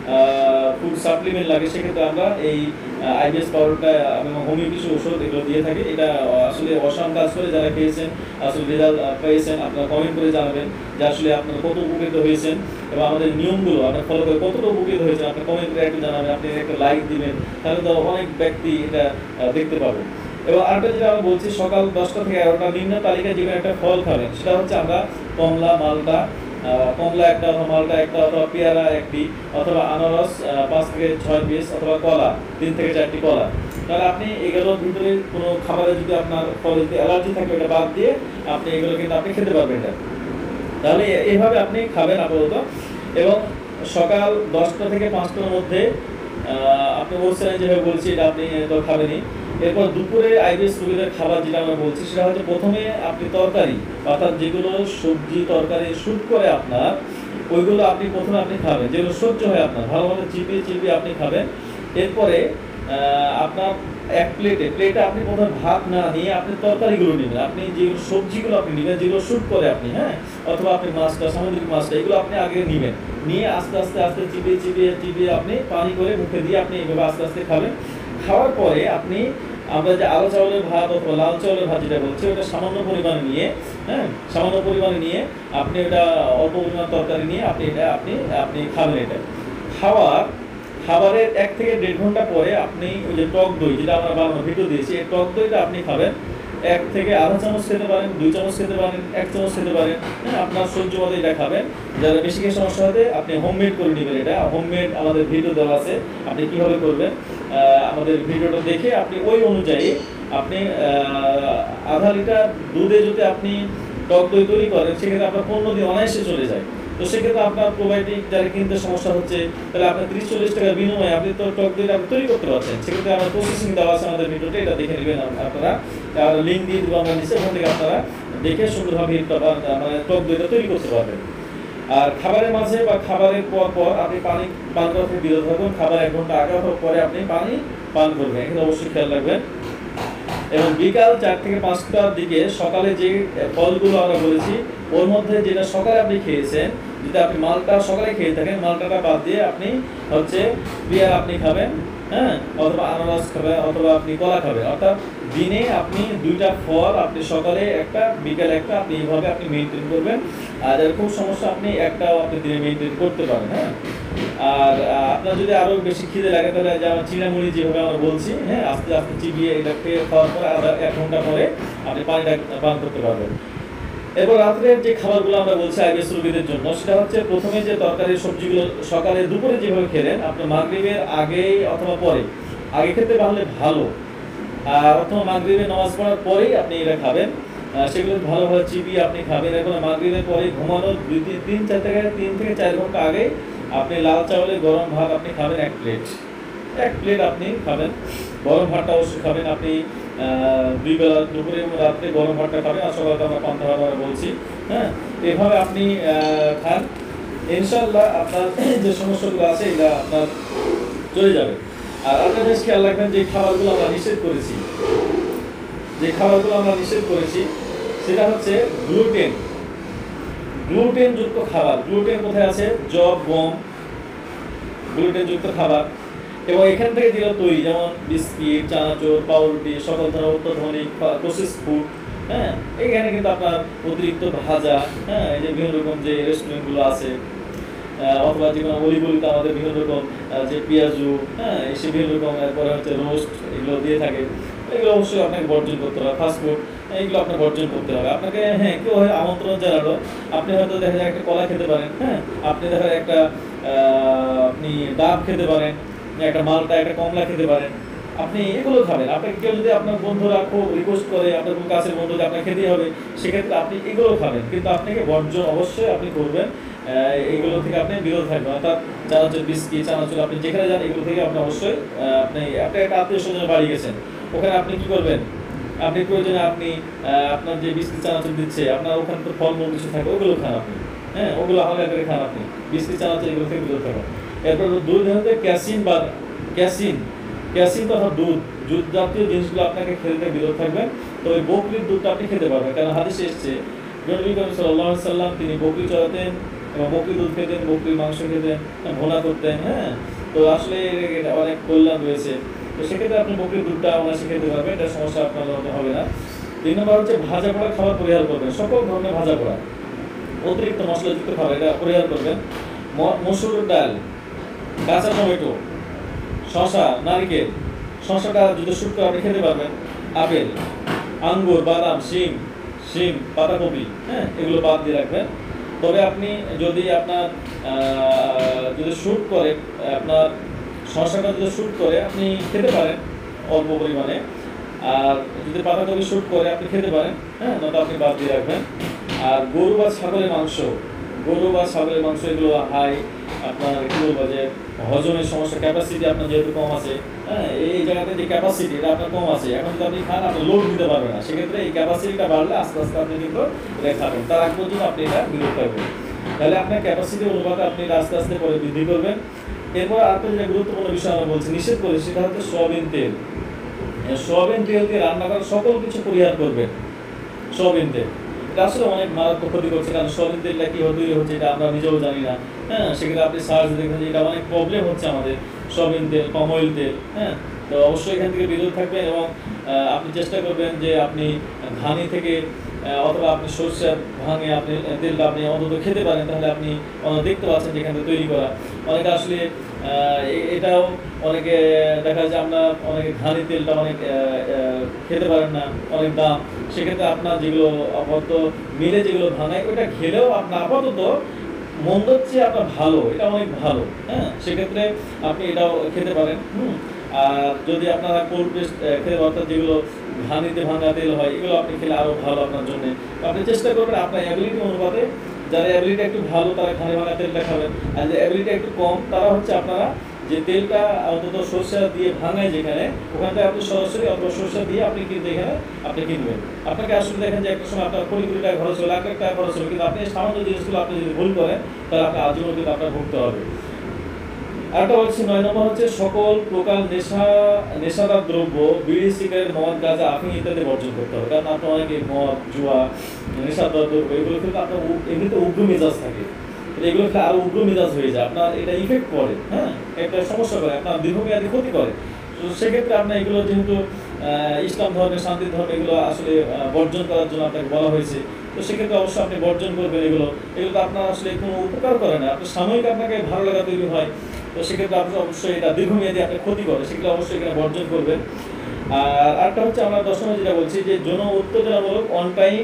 ফুড সাপ্লিমেন্ট লাগে, সেক্ষেত্রে আমরা এই আইবিএস পাউডারটা এবং হোমিও কিছু ওষুধ এগুলো দিয়ে থাকি। এটা আসলে অসাম কাজ করে। যারা খেয়েছেন আসলে রেজাল্ট পেয়েছেন আপনারা কমেন্ট করে জানাবেন যে আসলে আপনারা কত উপকৃত হয়েছেন এবং আমাদের নিয়মগুলো আপনার ফলো করে কতটা উপকৃত হয়েছেন আপনি কমেন্ট করে একটু জানাবেন। আপনি একটা লাইক দিবেন, তাহলে তো অনেক ব্যক্তি এটা দেখতে পাবেন। এবং আরেকটা যেটা আমরা বলছি, সকাল দশটা থেকে এগারোটা নিম্ন তালিকায় যে কোনো একটা ফল খাবেন। সেটা হচ্ছে আমরা কমলা, মালটা, কমলা একটা অথবা মালটা একটা অথবা পেয়ারা একটি অথবা আনারস পাঁচ থেকে ছয় পিস অথবা কলা তিন থেকে চারটি কলা। তাহলে আপনি এগুলোর ভিতরে কোনো খাবারে যদি আপনার ফলে যদি অ্যালার্জি থাকে এটা বাদ দিয়ে আপনি এগুলো কিন্তু আপনি খেতে পারবেন এটা। তাহলে এইভাবে আপনি খাবেন আপাতত। এবং সকাল দশটা থেকে পাঁচটার মধ্যে আপনি বলছেন যেভাবে বলছি এটা আপনি তো খাবেনই। এরপর দুপুরে আইবিএস রোগীদের খাবার যেটা আমরা বলছি সেটা হচ্ছে প্রথমে আপনি তরকারি অর্থাৎ যেগুলো সবজি তরকারি শুট করে আপনার ওইগুলো আপনি প্রথমে আপনি খাবেন, যেগুলো সহ্য হয় আপনার ভালোভাবে চিপিয়ে চিপিয়ে আপনি খাবেন। এরপরে আপনার এক প্লেটে প্লেটে আপনি প্রথমে ভাত না নিয়ে আপনি তরকারিগুলো নেবেন, আপনি যেগুলো সবজিগুলো আপনি নেবেন যেগুলো শুট করে আপনি, হ্যাঁ, অথবা আপনি মাছটা সামুদ্রিক মাছটা এগুলো আপনি আগে নেবেন, নিয়ে আস্তে আস্তে আস্তে চিপিয়ে চিপিয়ে চিপিয়ে আপনি পানি করে মুখে দিয়ে আপনি এইভাবে আস্তে আস্তে খাবেন। খাওয়ার পরে আপনি আমরা যে আলো চাউলের ভাত অথবা লাল চাউলের ভাত যেটা বলছি ওটা সামান্য পরিমাণে নিয়ে, হ্যাঁ, সামান্য পরিমাণে নিয়ে আপনি এটা অল্প পরিমাণ তরকারি নিয়ে আপনি এটা আপনি আপনি খাবেন। এটা খাওয়ার খাবারের এক থেকে দেড় ঘন্টা পরে আপনি ওই যে টক দই যেটা আমরা বানানো ভিডিও দিয়েছি এই টক দইটা আপনি খাবেন। এক থেকে আধা চামচ খেতে পারেন, দুই চামচ খেতে পারেন, এক চামচ খেতে পারেন, হ্যাঁ, আপনার সহ্য মতো এটা খাবেন। যারা বেশি খেয়ে সমস্যা হবে আপনি হোমমেড করে নেবেন। এটা হোমমেড আমাদের ভিডিও দেওয়া আছে, আপনি কীভাবে করবেন আমাদের ভিডিওটা দেখে আপনি ওই অনুযায়ী আপনি আধা লিটার দুধে যদি আপনি টক দই তৈরি করেন সেক্ষেত্রে আপনার পনেরো দিন অনায়াসে চলে যায়। তো সেক্ষেত্রে আপনার প্রোবায়োটিক যারা কিনতে সমস্যা হচ্ছে তাহলে আপনার তিরিশ চল্লিশ টাকার বিনিময়ে আপনি তো টক দইটা আপনি তৈরি করতে পারছেন। সেক্ষেত্রে আমার প্রসেসিং দেওয়া আছে আমাদের ভিডিওতে, এটা দেখে নেবেন আপনারা, লিঙ্ক দিয়ে দেবো আমরা নিচে, ওখান থেকে আপনারা দেখে সুন্দরভাবে মানে টক দইটা তৈরি করতে পারবেন। আর খাবারের মাঝে বা খাবারের পর পর আপনি পানি পান করা থেকে বিরত থাকুন। খাবার এক ঘন্টা আগে অথবা পরে আপনি পানি পান করবেন, এখানে অবশ্যই খেয়াল রাখবেন। এবং বিকাল চার থেকে পাঁচটার দিকে সকালে যে ফলগুলো আমরা বলেছি ওর মধ্যে যেটা সকালে আপনি খেয়েছেন, যদি আপনি মালটা সকালে খেয়ে থাকেন মালটাটা বাদ দিয়ে আপনি হচ্ছে পেয়ারা আপনি খাবেন, হ্যাঁ, অথবা আনারস খাবেন অথবা আপনি কলা খাবেন। অর্থাৎ দিনে আপনি দুইটা ফল আপনি সকালে একটা বিকালে একটা আপনি এইভাবে আপনি মেনটেন করবেন। আর খুব সমস্যা আপনি একটাও আপনি দিনে মেনটেন করতে পারেন। হ্যাঁ, আর আপনার যদি আরও বেশি খিদে লাগে তাহলে যে আমার চিনামুড়ি যেভাবে আমরা বলছি, হ্যাঁ, আস্তে আস্তে চিবিয়ে এটা খেয়ে খাওয়ার পরে আধা এক ঘন্টা পরে আপনি পানিটা পান করতে পারবেন। এরপর রাত্রের যে খাবারগুলো আমরা বলছি আইবিএস রোগীদের জন্য সেটা হচ্ছে প্রথমে যে তরকারি সবজিগুলো সকালে দুপুরে যেভাবে খেলেন আপনার মাগরিবের আগে অথবা পরে, আগে খেতে পারলে ভালো, আর অথবা মাগরিবের নামাজ পড়ার পরেই আপনি এটা খাবেন। সেগুলো ভালোভাবে চিবিয়ে আপনি খাবেন। এখন মাগরিবের পরে ঘুমানোর দুই তিন তিন চার থেকে তিন থেকে চার ঘন্টা আগে আপনি লাল চাউলের গরম ভাত আপনি খাবেন এক প্লেট এক প্লেট আপনি খাবেন। গরম ভাতটা অবশ্যই খাবেন আপনি দুই বেলা দুপুরে এবং রাত্রে গরম ভাতটা খাবেন, আর সকালে আমরা পান্তা ভাত আমরা বলছি। হ্যাঁ, এভাবে আপনি খান, ইনশাআল্লাহ আপনার যে সমস্যাগুলো আছে এটা আপনার চলে যাবে। আর আপনার বেশ খেয়াল রাখবেন যে খাবারগুলো আমরা নিষেধ করেছি যে খাবারগুলো আমরা নিষেধ করেছি সেটা হচ্ছে গ্লুটেন। গ্লুটেনযুক্ত খাবার, গ্লুটেন কোথায় আছে? যব, গম, গ্লুটেনযুক্ত খাবার। এবং এখান থেকে যেগুলো তৈরি, যেমন বিস্কিট, চানাচুর, পাউরুটি, সকল ধরনের অত্যাধুনিক প্রসেস ফুড, হ্যাঁ, এখানে কিন্তু আপনার অতিরিক্ত ভাজা, হ্যাঁ, এই যে বিভিন্ন রকম যে রেস্টুরেন্টগুলো আছে অথবা যে কোনো অলিগলিতে আমাদের বিভিন্ন রকম যে পেঁয়াজু, হ্যাঁ, এসে বিভিন্ন রকম, এরপরে হচ্ছে রোস্ট, এগুলো দিয়ে থাকে, এগুলো অবশ্যই আপনাকে বর্জন করতে হবে। ফাস্টফুড এইগুলো আপনার বর্জন করতে হবে আপনাকে। হ্যাঁ, কেউ হয় আমন্ত্রণ জানালো, আপনি হয়তো দেখা যায় একটা কলা খেতে পারেন, হ্যাঁ, আপনি দেখা যায় একটা আপনি ডাব খেতে পারেন, একটা মালটা, একটা কমলা খেতে পারেন, আপনি এগুলো খাবেন। আপনাকে কেউ যদি আপনার বন্ধুরা খুব রিকোয়েস্ট করে, আপনার কোনো কাছের বন্ধু যে আপনার খেতেই হবে, সেক্ষেত্রে আপনি এগুলো খাবেন, কিন্তু আপনাকে বর্জন অবশ্যই আপনি করবেন। এইগুলো থেকে আপনি বিরত থাকবেন, অর্থাৎ চানাচুর, বিস্কিট, চানাচুর, আপনি যেখানে যান এগুলো থেকে আপনি অবশ্যই আপনি আপনি একটা আত্মীয় স্বজনের বাড়ি গেছেন, ওখানে আপনি কি করবেন? আপনি প্রয়োজনে আপনি আপনার যে বিস্কিট চানাচুর দিচ্ছে, আপনার ওখানে তো ফলমূল কিছু থাকে, ওগুলো খান আপনি, হ্যাঁ, ওগুলো হালকা করে খান আপনি, বিস্কিট চানাচুর এগুলো থেকে বিরত থাকবেন। এরপর দুধ হতে ক্যাসিন বা ক্যাসিন ক্যাসিন তথা দুধ, দুধ জাতীয় জিনিসগুলো আপনাকে খেতে বিরত থাকবেন। তো ওই বকরির দুধটা আপনি খেতে পারবেন, কারণ হাদিসে এসেছে নবী করিম সাল্লাল্লাহু আলাইহি সাল্লাম তিনি বকরি চড়াতেন এবং বকরির দুধ খেতেন, বকরির মাংস খেতেন, ভুনা করতেন, হ্যাঁ। তো আসলে অনেক কল্যাণ রয়েছে, তো সেক্ষেত্রে আপনি বকরির দুধটা অনায়াসে খেতে পারবেন, এটা সমস্যা আপনার হবে না। তিন নম্বর হচ্ছে ভাজা পোড়া খাবার পরিহার করবেন, সকল ধরনের ভাজা পোড়া, অতিরিক্ত মশলাযুক্ত খাবার এটা পরিহার করবেন। মসুর ডাল, কাঁচা টমেটো, শশা, নারকেল, শশাটা যদি শুট করে আপনি খেতে পারবেন, আপেল, আঙ্গুর, বাদাম, শিম শিম পাতাকপি, হ্যাঁ, এগুলো বাদ দিয়ে রাখবেন। তবে আপনি যদি আপনার যদি শুট করে, আপনার শশাটা যদি শুট করে আপনি খেতে পারেন অল্প পরিমাণে, আর যদি পাতাকপি শুট করে আপনি খেতে পারেন, হ্যাঁ, নয়তো আপনি বাদ দিয়ে রাখবেন। আর গরু বা ছাগলের মাংস, গরু বা ছাগলের মাংস এগুলো হাই আপনার কি বলবো যে হজমের সমস্যা, ক্যাপাসিটি আপনার যেহেতু কম আছে, হ্যাঁ, এই জায়গাতে যে ক্যাপাসিটি এটা আপনার কম আছে, এখন যদি আপনি খান আপনি লোড দিতে পারবেন না, সেক্ষেত্রে এই ক্যাপাসিটিটা বাড়লে আস্তে আস্তে আপনি কিন্তু এটা খাবেন, তার আগ পর্যন্ত আপনি এটা বিরত থাকবেন, তাহলে আপনার ক্যাপাসিটি অনুপাতে আপনি এটা আস্তে আস্তে করে বৃদ্ধি করবেন। এরপর আপনি যে গুরুত্বপূর্ণ বিষয় আমরা বলছি নিষেধ করে, সেটা হচ্ছে সয়াবিন তেল। সয়াবিন তেল দিয়ে রান্না করা সকল কিছু পরিহার করবেন। সয়াবিন তেল এটা আসলে অনেক মারাত্মক ক্ষতি করছে, কারণ সয়াবিন তেলটা কি তৈরি হচ্ছে এটা আমরা নিজেও জানি না, হ্যাঁ, সেক্ষেত্রে আপনি সার্চ দেখবেন যে এটা অনেক প্রবলেম হচ্ছে আমাদের, সয়াবিন তেল, পাম অয়েল তেল, হ্যাঁ। তো অবশ্যই এখান থেকে বিরত থাকবেন এবং আপনি চেষ্টা করবেন যে আপনি ঘানি থেকে অথবা আপনি সরষে ভাঙে আপনি তেলটা আপনি অন্তত খেতে পারেন, তাহলে আপনি দেখতে পাচ্ছেন যেখান থেকে তৈরি করা। অনেকে আসলে এটাও অনেকে দেখা যায় আমরা অনেকে ঘানি তেলটা অনেক খেতে পারেন না, অনেক দাম, সেক্ষেত্রে আপনার যেগুলো আপাতত মিলে যেগুলো ভাঙায় ওইটা খেলেও আপনার আপাতত মন্দর চেয়ে আপনার ভালো, এটা অনেক ভালো, হ্যাঁ, সেক্ষেত্রে আপনি এটাও খেতে পারেন। হুম আর যদি আপনারা কোল্ড পেস্ট খেতে, অর্থাৎ যেগুলো ঘানিতে ভাঙা তেল হয়, এগুলো আপনি খেলে আরও ভালো আপনার জন্য। আপনি চেষ্টা করবেন আপনার অ্যাবিলিটি অনুপাতে, যারা অ্যাবিলিটি একটু ভালো তারা ঘানি ভাঙা তেলটা খাবেন, আর যে অ্যাবিলিটি একটু কম তারা হচ্ছে আপনারা যে তেলটা অন্তত সরষে দিয়ে ভাঙায় যেখানে, ওখান থেকে আপনি সরাসরি অথবা সরষে দিয়ে আপনি কিন্তু এখানে আপনি কিনবেন। আপনাকে আসলে দেখেন যে একটা সময় আপনার কোটি কোটি টাকা খরচ হবে, লাখ লাখ টাকা খরচ হবে, কিন্তু আপনি সামান্য জিনিসগুলো আপনি যদি ভুল করেন তাহলে আপনি আজীবন কিন্তু আপনার ভুগতে হবে। আরেকটা হচ্ছে নয় নম্বর হচ্ছে সকল প্রকার নেশা নেশাদার দ্রব্য, বিড়ি, সিগারেট, মদ, গাঁজা, আফিং ইত্যাদি বর্জন করতে হবে, কারণ আপনার অনেকে মদ, জুয়া, নেশাদার দ্রব্য এগুলো কিন্তু আপনার এমনিতে উগ্র মেজাজ থাকে, এগুলো খেলে আরো উগ্র মেজাজ হয়ে যায়, আপনার এটা ইফেক্ট করে, হ্যাঁ, একটা সমস্যা করে, আপনার দীর্ঘমেয়াদী ক্ষতি করে। তো সেক্ষেত্রে আপনার এগুলো যেহেতু ইসলাম ধর্মের, শান্তির ধর্ম, এগুলো আসলে বর্জন করার জন্য আপনাকে বলা হয়েছে, তো সেক্ষেত্রে অবশ্যই আপনি বর্জন করবেন। এগুলো এগুলো তো আপনার আসলে কোনো উপকার করে না, আপনার সাময়িক আপনাকে ভালো লাগা তৈরি হয়, তো সেক্ষেত্রে আপনি অবশ্যই এটা দীর্ঘমেয়াদী আপনার ক্ষতি করে, সেগুলো অবশ্যই এখানে বর্জন করবেন। আর আরেকটা হচ্ছে আমরা দশমে যেটা বলছি যে যৌন উত্তেজনামূলক অন টাইম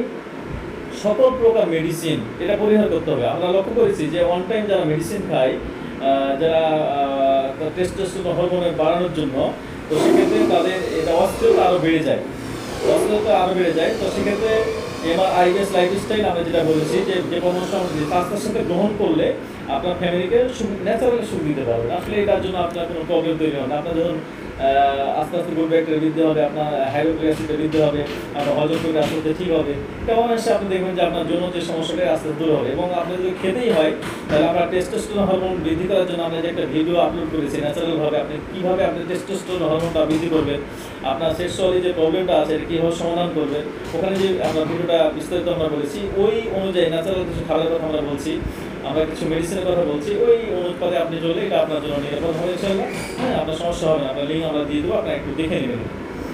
সকল প্রকার মেডিসিন এটা পরিহার করতে হবে। আমরা লক্ষ্য করেছি যে অন টাইম যারা মেডিসিন খায়, যারা টেস্টোস্টেরন হরমোন বাড়ানোর জন্য, তো সেক্ষেত্রে তাদের এটা অস্থিরতা আরও বেড়ে যায়, অস্থিরতা আরও বেড়ে যায়। তো সেক্ষেত্রে এবার আইবিএস লাইফস্টাইল আমরা যেটা বলেছি যে যে পরামর্শ স্বাস্থ্যের সাথে গ্রহণ করলে আপনার ফ্যামিলিকে ন্যাচারালি সুখ দিতে পারবেন, আসলে এটার জন্য আপনার কোনো প্রবলেম তৈরি হবে না। আপনার যখন আস্তে আস্তে গুড ব্যাকটেরিয়া বৃদ্ধি হবে, আপনার হাইড্রোক্লোরিক অ্যাসিডের বৃদ্ধি হবে, আপনার হজম করে আস্তে আস্তে ঠিক হবে। তেমন এসে আপনি দেখবেন যে আপনার জন্য যে সমস্যাটা আস্তে আস্তে দূর হবে। এবং আপনি যদি খেতেই হয় তাহলে আমরা টেস্টোস্টেরন হরমোন বৃদ্ধি করার জন্য আমরা যে একটা ভিডিও আপলোড করেছি ন্যাচারালভাবে আপনি কীভাবে আপনি টেস্টোস্টেরন হরমোনটা বৃদ্ধি করবেন, আপনার সেক্সুয়ালি যে প্রবলেমটা আছে এটা কীভাবে সমাধান করবেন, ওখানে যে আমরা ভিডিওটা বিস্তারিত আমরা বলেছি ওই অনুযায়ী ন্যাচারাল কিছু খাবারের কথা আমরা বলছি, আমরা কিছু মেডিসিনের কথা বলছি, ওই অনুপাতে আপনি চলে এটা আপনার জন্য নিরাপদ হবে ইনশাআল্লাহ। হ্যাঁ, আপনার সমস্যা হবে না, আপনার লিঙ্ক আমরা দিয়ে দেবো, আপনারা একটু দেখে নেবেন।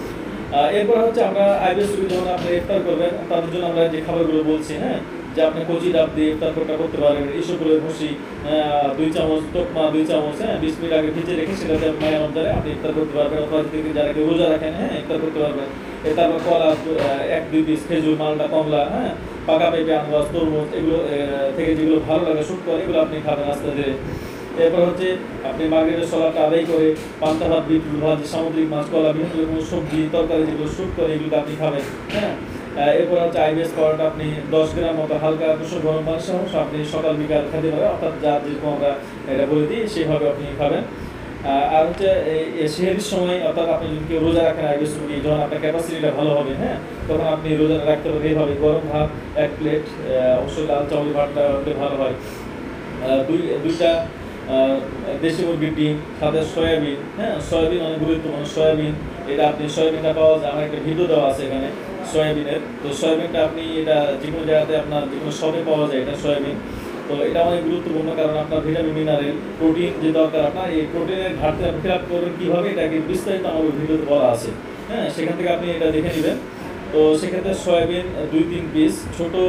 এরপর হচ্ছে আমরা আইবিএস রোগী যখন আপনি ইফতার করবেন তাদের জন্য আমরা যে খাবারগুলো বলছি, হ্যাঁ, যে আপনি কচি ডাব দিয়ে ইফতার করতে করতে পারবেন, ইসবগুলোর ভুসি দুই চামচ, তোকমা দুই চামচ, হ্যাঁ, বিশ মিনিট আগে ভিজে রেখে সেটাতে মায়ের অনুযায়ী আপনি ইফতার করতে পারবেন। অথবা যদি যারা কেউ রোজা রাখেন, হ্যাঁ, ইফতার করতে পারবেন। তারপর কলা এক দুই পিস, খেজুর, মালটা, কমলা, হ্যাঁ, পাকা পেঁপে, আনারস, তরমুজ, এগুলো থেকে যেগুলো ভালো লাগে শুট করে এগুলো আপনি খাবেন আস্তে ধীরে। এরপর হচ্ছে আপনি মাগরিবের সলাটা আদায় করে পান্তা ভাত, বিটরুট ভাজি, সামুদ্রিক মাছ, কলা, বিভিন্ন রকম সবজি তরকারি যেগুলো শুট করে এগুলো আপনি খাবেন। হ্যাঁ, এরপর হচ্ছে আইবিএস পাউডারটা আপনি দশ গ্রাম মতো হালকা কুসুম গরম পানির সহ আপনি সকাল বিকাল খেতে পারেন, অর্থাৎ যা যেরকম আমরা এটা বলে দিই সেইভাবে আপনি খাবেন। আর হচ্ছে সেহেরির সময়, অর্থাৎ আপনি যদি কেউ রোজা রাখেন আইবিএস রোগী, যখন আপনার ক্যাপাসিটিটা ভালো হবে, হ্যাঁ, তখন আপনি রোজা রাখতে পারবেন এইভাবে গরম ভাত এক প্লেট, অবশ্যই লাল চাউল ভাতটা হলে ভালো হয়, দুই দুইটা দেশি মুরগির ডিম, সাথে সয়াবিন, হ্যাঁ, সয়াবিন অনেক গুরুত্বপূর্ণ। সয়াবিন এটা আপনি সয়াবিনটা পাওয়া যায়, আমার একটা ভিডিও দেওয়া আছে এখানে সয়াবিনের। তো সয়াবিনটা আপনি এটা যে কোনো জায়গাতে আপনার যে কোনো শপে পাওয়া যায় এটা সয়াবিন। তো এটা অনেক গুরুত্বপূর্ণ, কারণ আপনার ভিটামিন, মিনারেল, প্রোটিন যে দরকার আপনার, এই প্রোটিনের ঘাটতি আপনি ফিল আপ করবেন কীভাবে এটাকে বিস্তারিত আমার ভিডিওতে বলা আছে, হ্যাঁ, সেখান থেকে আপনি এটা দেখে নেবেন। তো সেক্ষেত্রে সয়াবিন দুই তিন পিস, ছোটো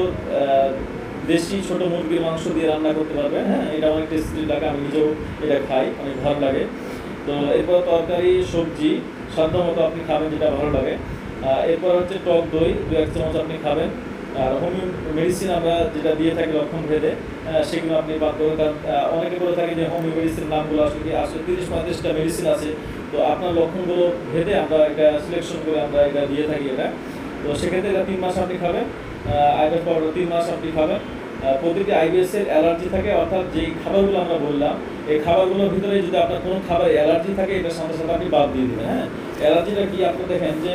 দেশি ছোটো মুরগির মাংস দিয়ে রান্না করতে পারবেন। হ্যাঁ, এটা অনেক টেস্টি লাগে, আমি নিজেও এটা খাই, অনেক ভালো লাগে। তো এরপর তরকারি, সবজি সাধ্য মতো আপনি খাবেন যেটা ভালো লাগে। এরপর হচ্ছে টক দই দু এক চামচ আপনি খাবেন। আর হোমিও মেডিসিন আমরা যেটা দিয়ে থাকি লক্ষণ ভেদে, সেগুলো আপনি বাদ করবেন। কারণ অনেকে বলে থাকে যে হোমিও মেডিসিনের নামগুলো আসলে কি, আসলে তিরিশ পঁয়ত্রিশটা মেডিসিন আছে, তো আপনার লক্ষণগুলো ভেদে আমরা এটা সিলেকশন করে আমরা এটা দিয়ে থাকি এটা। তো সেক্ষেত্রে এটা তিন মাস আপনি খাবেন, আইবিএস পাউডার তিন মাস আপনি খাবেন। প্রতিটি আইবিএস এর অ্যালার্জি থাকে, অর্থাৎ যেই খাবারগুলো আমরা বললাম এই খাবারগুলোর ভিতরে যদি আপনার কোনো খাবার অ্যালার্জি থাকে এটার সাথে সাথে আপনি বাদ দিয়ে দেবেন। হ্যাঁ, অ্যালার্জিটা কি আপনি দেখেন যে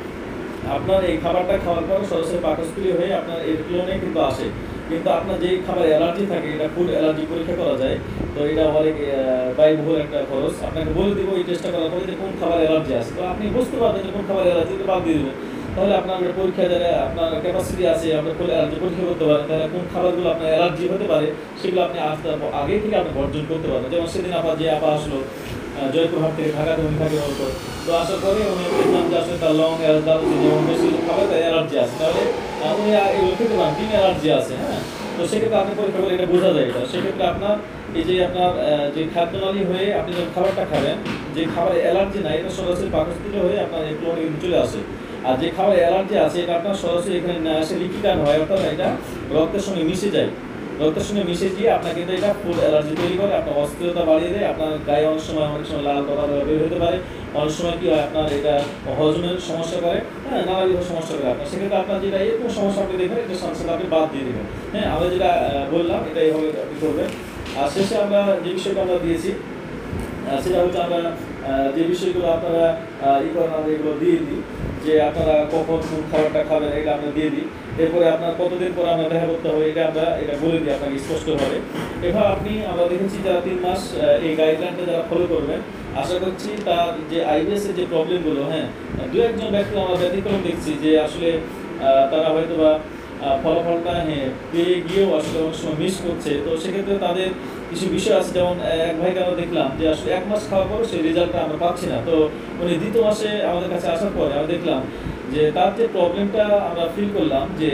আপনার এই খাবারটা খাওয়ার পর সরাসরি পাকস্থলী হয়ে আপনার এর ক্লোনে কিন্তু আসে, কিন্তু আপনার যেই খাবার অ্যালার্জি থাকে এটা ফুড অ্যালার্জি পরীক্ষা করা যায়। তো এটা অনেক ব্যয়বহুল একটা খরচ, আপনাকে বলে দিব এই টেস্টটা করার পরে যে কোন খাবার অ্যালার্জি আছে। তো আপনি বুঝতে পারবেন যে কোন খাবার অ্যালার্জি, বাদ দিয়ে দেবেন। তাহলে আপনার পরীক্ষা যারা আপনার ক্যাপাসিটি আছে, আপনার ফুল অ্যালার্জি পরীক্ষা করতে পারেন, তাহলে কোন খাবারগুলো আপনার অ্যালার্জি হতে পারে সেগুলো আপনি আসতে আগে থেকে আপনি বর্জন করতে পারবেন। যেমন সেদিন আপনার যে আপা আসলো জয়পুরহাট থেকে, ঢাকাতে উনি থাকে বলতো, তো আসার পরে উনি দেখলাম যে আসলে তার লং দারুচিনি যেমন বেশি খাবার তার অ্যালার্জি আছে, তাহলে উনি এগুলো খেতে পারেন, তিন অ্যালার্জি আছে। হ্যাঁ, তো সেক্ষেত্রে আপনি পরীক্ষা করে এটা বোঝা যায়। এটা সেক্ষেত্রে আপনার এই যে আপনার যে খাদ্যনালী হয়ে আপনি যখন খাবারটা খাবেন, যে খাবারে অ্যালার্জি নাই এটা সরাসরি পাকস্থলী হয়ে আপনার এই ক্লোনে কিন্তু চলে আসে। আর যে খাবারে অ্যালার্জি আছে এটা আপনার সরাসরি এখানে না আসে, লিকিটান হয়, অর্থাৎ এটা রক্তের সঙ্গে মিশে যায়, রক্তের সঙ্গে মিশে গিয়ে আপনার কিন্তু এটা ফুড অ্যালার্জি তৈরি করে, আপনার অস্থিরতা বাড়িয়ে দেয়, আপনার গায়ে অনেক সময় অনেক সময় লাল কথা বের হতে পারে, অনেক সময় কি হয় আপনার এটা হজমের সমস্যা করে, হ্যাঁ, নানাবিধ সমস্যা করে আপনার। সেক্ষেত্রে আপনার যেটা এরকম সমস্যা আপনি দেখবেন এটা সাথে সাথে আপনি বাদ দিয়ে দেবেন। হ্যাঁ, আমরা যেটা বললাম এটা এইভাবে আপনি করবেন। আর শেষে আমরা যে বিষয়টা আমরা দিয়েছি সেটা হচ্ছে আমরা যে বিষয়গুলো আপনারা ই করেন আমরা এগুলো দিয়ে দিই, যে আপনারা কখন কোন খাবারটা খাবেন এটা আমরা দিয়ে দিই। এরপরে আপনার কতদিন পর আমরা দেখা করতে হবে এটা আমরা এটা বলে দিই আপনাকে স্পষ্টভাবে। এবার আপনি আমরা দেখেছি যারা তিন মাস এই গাইডলাইনটা যারা ফলো করবেন, আশা করছি তার যে আইবিএস এর যে প্রবলেমগুলো, হ্যাঁ, দু একজন ব্যক্তি আমরা ব্যতিক্রম দেখছি যে আসলে তারা হয়তো বা ফলাফলটা হ্যাঁ পেয়ে গিয়েও আসলে অনেক সময় মিস করছে। তো সেক্ষেত্রে তাদের কিছু বিষয় আছে, যেমন এক ভাইকে আমরা দেখলাম যে আসলে এক মাস খাওয়ার পরও সেই রেজাল্টটা আমরা পাচ্ছি না। তো উনি দ্বিতীয় মাসে আমাদের কাছে আসার পরে আমরা দেখলাম যে তার যে প্রবলেমটা আমরা ফিল করলাম যে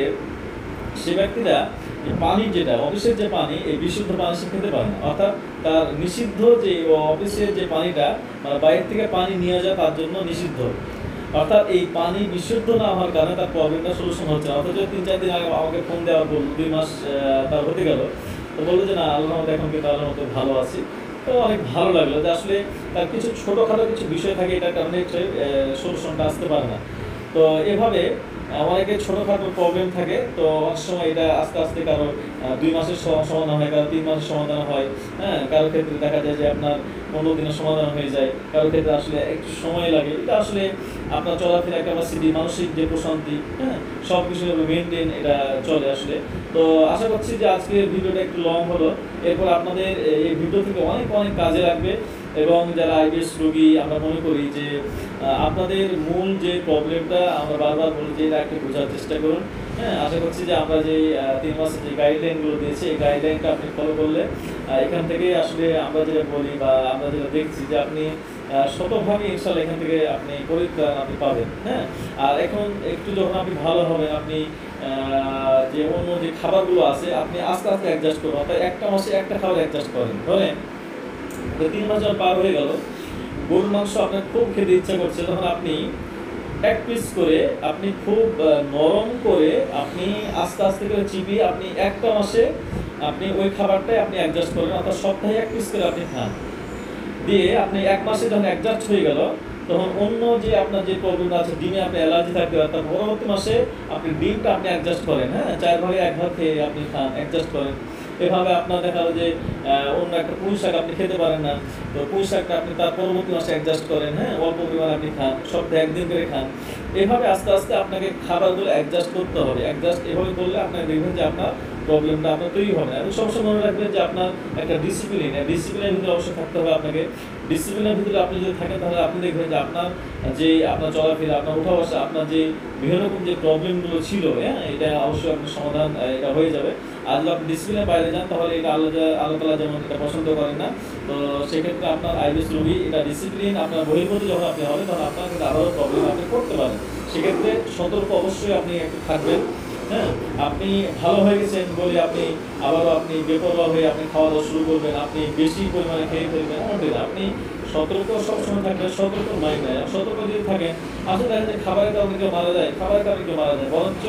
সে ব্যক্তিরা পানির যেটা অফিসের যে পানি, এই বিশুদ্ধ পানি সে খেতে পারে না, অর্থাৎ তার নিষিদ্ধ যে অফিসের যে পানিটা মানে বাইরে থেকে পানি নিয়ে যায় তার জন্য নিষিদ্ধ, অর্থাৎ এই পানি বিশুদ্ধ না হওয়ার কারণে তার প্রবলেমটা সলিউশন হচ্ছে না। অথচ তিন চার দিন আগে আমাকে ফোন দেওয়ার পর দুই মাস তার হতে গেল, তো বললো যে না আল্লাহর মতো এখন কিন্তু আল্লাহর মতো ভালো আছি। তো অনেক ভালো লাগলো যে আসলে তার কিছু ছোটোখাটো কিছু বিষয় থাকে এটার কারণে সলিউশনটা আসতে পারে না। তো এভাবে অনেকে ছোটোখাটো প্রবলেম থাকে, তো অনেক সময় এটা আস্তে আস্তে কারো দুই মাসের সমাধান হয়, কারো তিন মাসের সমাধান হয়, হ্যাঁ, কারো ক্ষেত্রে দেখা যায় যে আপনার পনেরো দিনের সমাধান হয়ে যায়, কারো ক্ষেত্রে আসলে একটু সময় লাগে। এটা আসলে আপনার চলাফেরা ক্যাপাসিটি, মানসিক যে প্রশান্তি, হ্যাঁ, সব কিছু মেনটেন এটা চলে আসলে। তো আশা করছি যে আজকের ভিডিওটা একটু লং হলো, এরপর আপনাদের এই ভিডিও থেকে অনেক অনেক কাজে লাগবে। এবং যারা আইবিএস রোগী, আমরা মনে করি যে আপনাদের মূল যে প্রবলেমটা আমরা বারবার বলি যে এটা একটু বোঝার চেষ্টা করুন, হ্যাঁ। আশা করছি যে আমরা যে তিন মাসের যে গাইডলাইনগুলো দিয়েছি, এই গাইডলাইনটা আপনি ফলো করলে এখান থেকে আসলে আমরা যেটা বলি বা আমরা যেটা দেখছি যে আপনি শতভাবে ইনশাল্লাহ এখান থেকে আপনি পরিত্রাণ আপনি পাবেন, হ্যাঁ। আর এখন একটু যখন আপনি ভালো হবেন, আপনি যে অন্য যে খাবারগুলো আছে আপনি আস্তে আস্তে অ্যাডজাস্ট করুন, অর্থাৎ একটা মাসে একটা খাবার অ্যাডজাস্ট করেন। ধরেন তিন মাস যখন পার হয়ে গেল, গরুর মাংস আপনার খুব খেতে ইচ্ছা করছে, তখন আপনি এক পিস করে আপনি খুব নরম করে আপনি আস্তে আস্তে করে চিবিয়ে আপনি একটা মাসে আপনি ওই খাবারটাই আপনি অ্যাডজাস্ট করেন, অর্থাৎ সপ্তাহে এক পিস করে আপনি খান। দিয়ে আপনি এক মাসে যখন অ্যাডজাস্ট হয়ে গেল, তখন অন্য যে আপনার যে প্রবলেম আছে, ডিমে আপনি অ্যালার্জি থাকতে পারে, তার পরবর্তী মাসে আপনি ডিমটা আপনি অ্যাডজাস্ট করেন, হ্যাঁ, চার ভাগে এক ভাগ খেয়ে আপনি খান, অ্যাডজাস্ট করেন। এভাবে আপনার দেখা যায় যে অন্য একটা পুঁই শাক আপনি খেতে পারেন না, তো পুঁই শাকটা আপনি তার পরবর্তী মাসে অ্যাডজাস্ট করেন, হ্যাঁ, অল্প পরিমাণে আপনি খান, সপ্তাহে একদিন করে খান। এভাবে আস্তে আস্তে আপনাকে খাবারগুলো অ্যাডজাস্ট করতে হবে। অ্যাডজাস্ট এভাবে করলে আপনার দেখবেন যে আপনার প্রবলেমটা আপনার তৈরি হবে না। এবং সবসময় মনে রাখবেন যে আপনার একটা ডিসিপ্লিন, ডিসিপ্লিনের ভিতরে অবশ্যই থাকতে হবে আপনাকে। ডিসিপ্লিনের ভিতরে আপনি যদি থাকেন, তাহলে আপনি দেখবেন যে আপনার যে আপনার চলাফেরা, আপনার উঠা বসা, আপনার যে বিভিন্ন রকম যে প্রবলেমগুলো ছিল, হ্যাঁ, এটা অবশ্যই আপনার সমাধান এটা হয়ে যাবে। আর যদি আপনি ডিসিপ্লিনের বাইরে যান, তাহলে এটা আল্লাহ আল্লাহ তাআলা যেমন এটা পছন্দ করেন না। তো সেক্ষেত্রে আপনার আইবিএস রোগী এটা ডিসিপ্লিন আপনার বহির্ভূত যখন আপনি হবেন, তখন আপনার কিন্তু আবারও প্রবলেম আপনি করতে পারেন। সেক্ষেত্রে সতর্ক অবশ্যই আপনি একটু থাকবেন, হ্যাঁ। আপনি ভালো হয়ে গেছেন বলে আপনি আবারও আপনি বেপরোয়া হয়ে আপনি খাওয়া দাওয়া শুরু করবেন, আপনি বেশি পরিমাণে খেয়ে ফেলবেন, এমনটি না। আপনি সতর্ক সবসময় থাকবেন, সতর্ক মাইন্ড নেয়, সতর্ক যদি থাকেন, আসলে দেখা যায় খাবারের কারণে কেউ মারা যায়, খাবারের কারণে কেউ মারা যায়। বরঞ্চ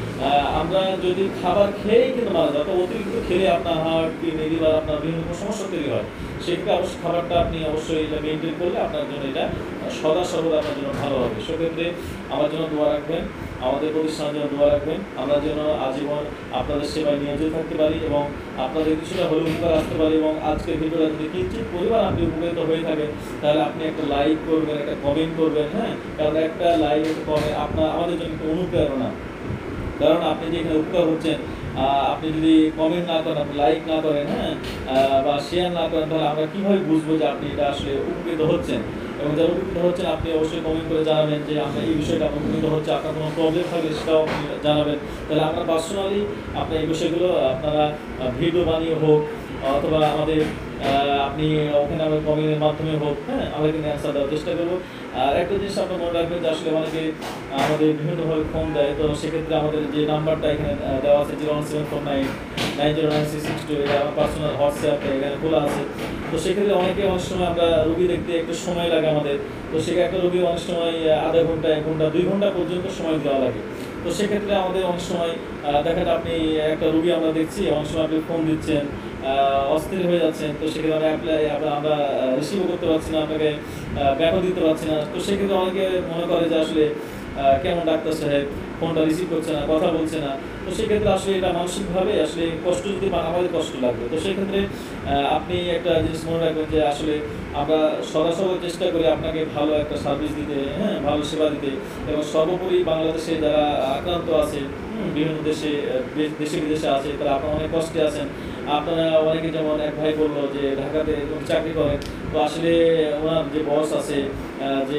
আমরা যদি খাবার খেয়েই কিন্তু মারা যায়, তো অতিরিক্ত খেলে আপনার হার্ট, কিডনি, লিভার, আপনার বিভিন্ন সমস্যা তৈরি হয়। সেক্ষেত্রে অবশ্যই খাবারটা আপনি অবশ্যই এটা মেনটেন করলে আপনার জন্য এটা সদা সর্বদা আপনার জন্য ভালো হবে। সেক্ষেত্রে আমার জন্য দোয়া রাখবেন, আমাদের প্রতিষ্ঠানের জন্য দোয়া রাখবেন, আমরা যেন আজীবন আপনাদের সেবায় নিয়োজিত থাকতে পারি এবং আপনাদের কিছুটা হলেও উপকার আসতে পারি। এবং আজকের ভিডিওটা যদি কিঞ্চিত পরিমাণ আপনি উপকৃত হয়ে থাকেন, তাহলে আপনি একটা লাইক করবেন, একটা কমেন্ট করবেন, হ্যাঁ, কারণ একটা লাইক, একটা কমেন্ট আপনার আমাদের জন্য একটা অনুপ্রেরণা। কারণ আপনি যে এখানে উপকার হচ্ছেন, আপনি যদি কমেন্ট না করেন, আপনি লাইক না করেন, হ্যাঁ, বা শেয়ার না করেন, তাহলে আমরা কীভাবে বুঝবো যে আপনি এটা আসলে উপকৃত হচ্ছেন। এবং যারা উপকৃত হচ্ছেন, আপনি অবশ্যই কমেন্ট করে জানাবেন যে আমরা এই বিষয়টা আপনার উপকৃত হচ্ছে। আপনার কোনো প্রবলেম থাকলে সেটাও আপনি জানাবেন, তাহলে আমরা পার্সোনালি আপনার এই বিষয়গুলো আপনারা ভিডিও বানিয়ে হোক অথবা আমাদের আপনি ওখানে আমার কমেন্টের মাধ্যমে হোক, হ্যাঁ, আমরা কিন্তু অ্যান্সার দেওয়ার চেষ্টা করবো। আর একটা জিনিস আপনার মনে রাখবেন যে আসলে অনেকে আমাদের বিভিন্নভাবে ফোন দেয়, তো সেক্ষেত্রে আমাদের যে নাম্বারটা এখানে দেওয়া আছে zero one seven four nine nine zero nine six six two, এটা আমার পার্সোনাল হোয়াটসঅ্যাপ এখানে খোলা আছে। তো সেক্ষেত্রে অনেকে অনেক সময় আমরা রুগী দেখতে একটু সময় লাগে আমাদের, তো সেক্ষেত্রে একটা রুগী অনেক সময় আধা ঘন্টা, এক ঘন্টা, দুই ঘন্টা পর্যন্ত সময় দেওয়া লাগে। তো সেক্ষেত্রে আমাদের অনেক সময় দেখা যায় আপনি একটা রুগী আমরা দেখছি, অনেক সময় আপনি ফোন দিচ্ছেন, অস্থির হয়ে যাচ্ছেন, তো সেক্ষেত্রে অ্যাপ্লাই আমরা রিসিভও করতে পারছি না, আপনাকে ব্যাকও দিতে পারছি না। তো সেক্ষেত্রে অনেকে মনে করে যে আসলে কেমন ডাক্তার সাহেব ফোনটা রিসিভ করছে না, কথা বলছে না। তো সেক্ষেত্রে আসলে এটা মানসিকভাবে আসলে কষ্ট যদি পান, আমাদের কষ্ট লাগবে। তো সেক্ষেত্রে আপনি একটা জিনিস মনে রাখবেন যে আসলে আমরা সরাসরি চেষ্টা করি আপনাকে ভালো একটা সার্ভিস দিতে, হ্যাঁ, ভালো সেবা দিতে। এবং সর্বোপরি বাংলাদেশে যারা আক্রান্ত আছে, বিভিন্ন দেশে দেশে বিদেশে আছে, তারা আপনারা অনেক কষ্টে আছেন। আপনারা অনেকে, যেমন এক ভাই বললো যে ঢাকাতে চাকরি করেন, তো আসলে ওনার যে বস আছে যে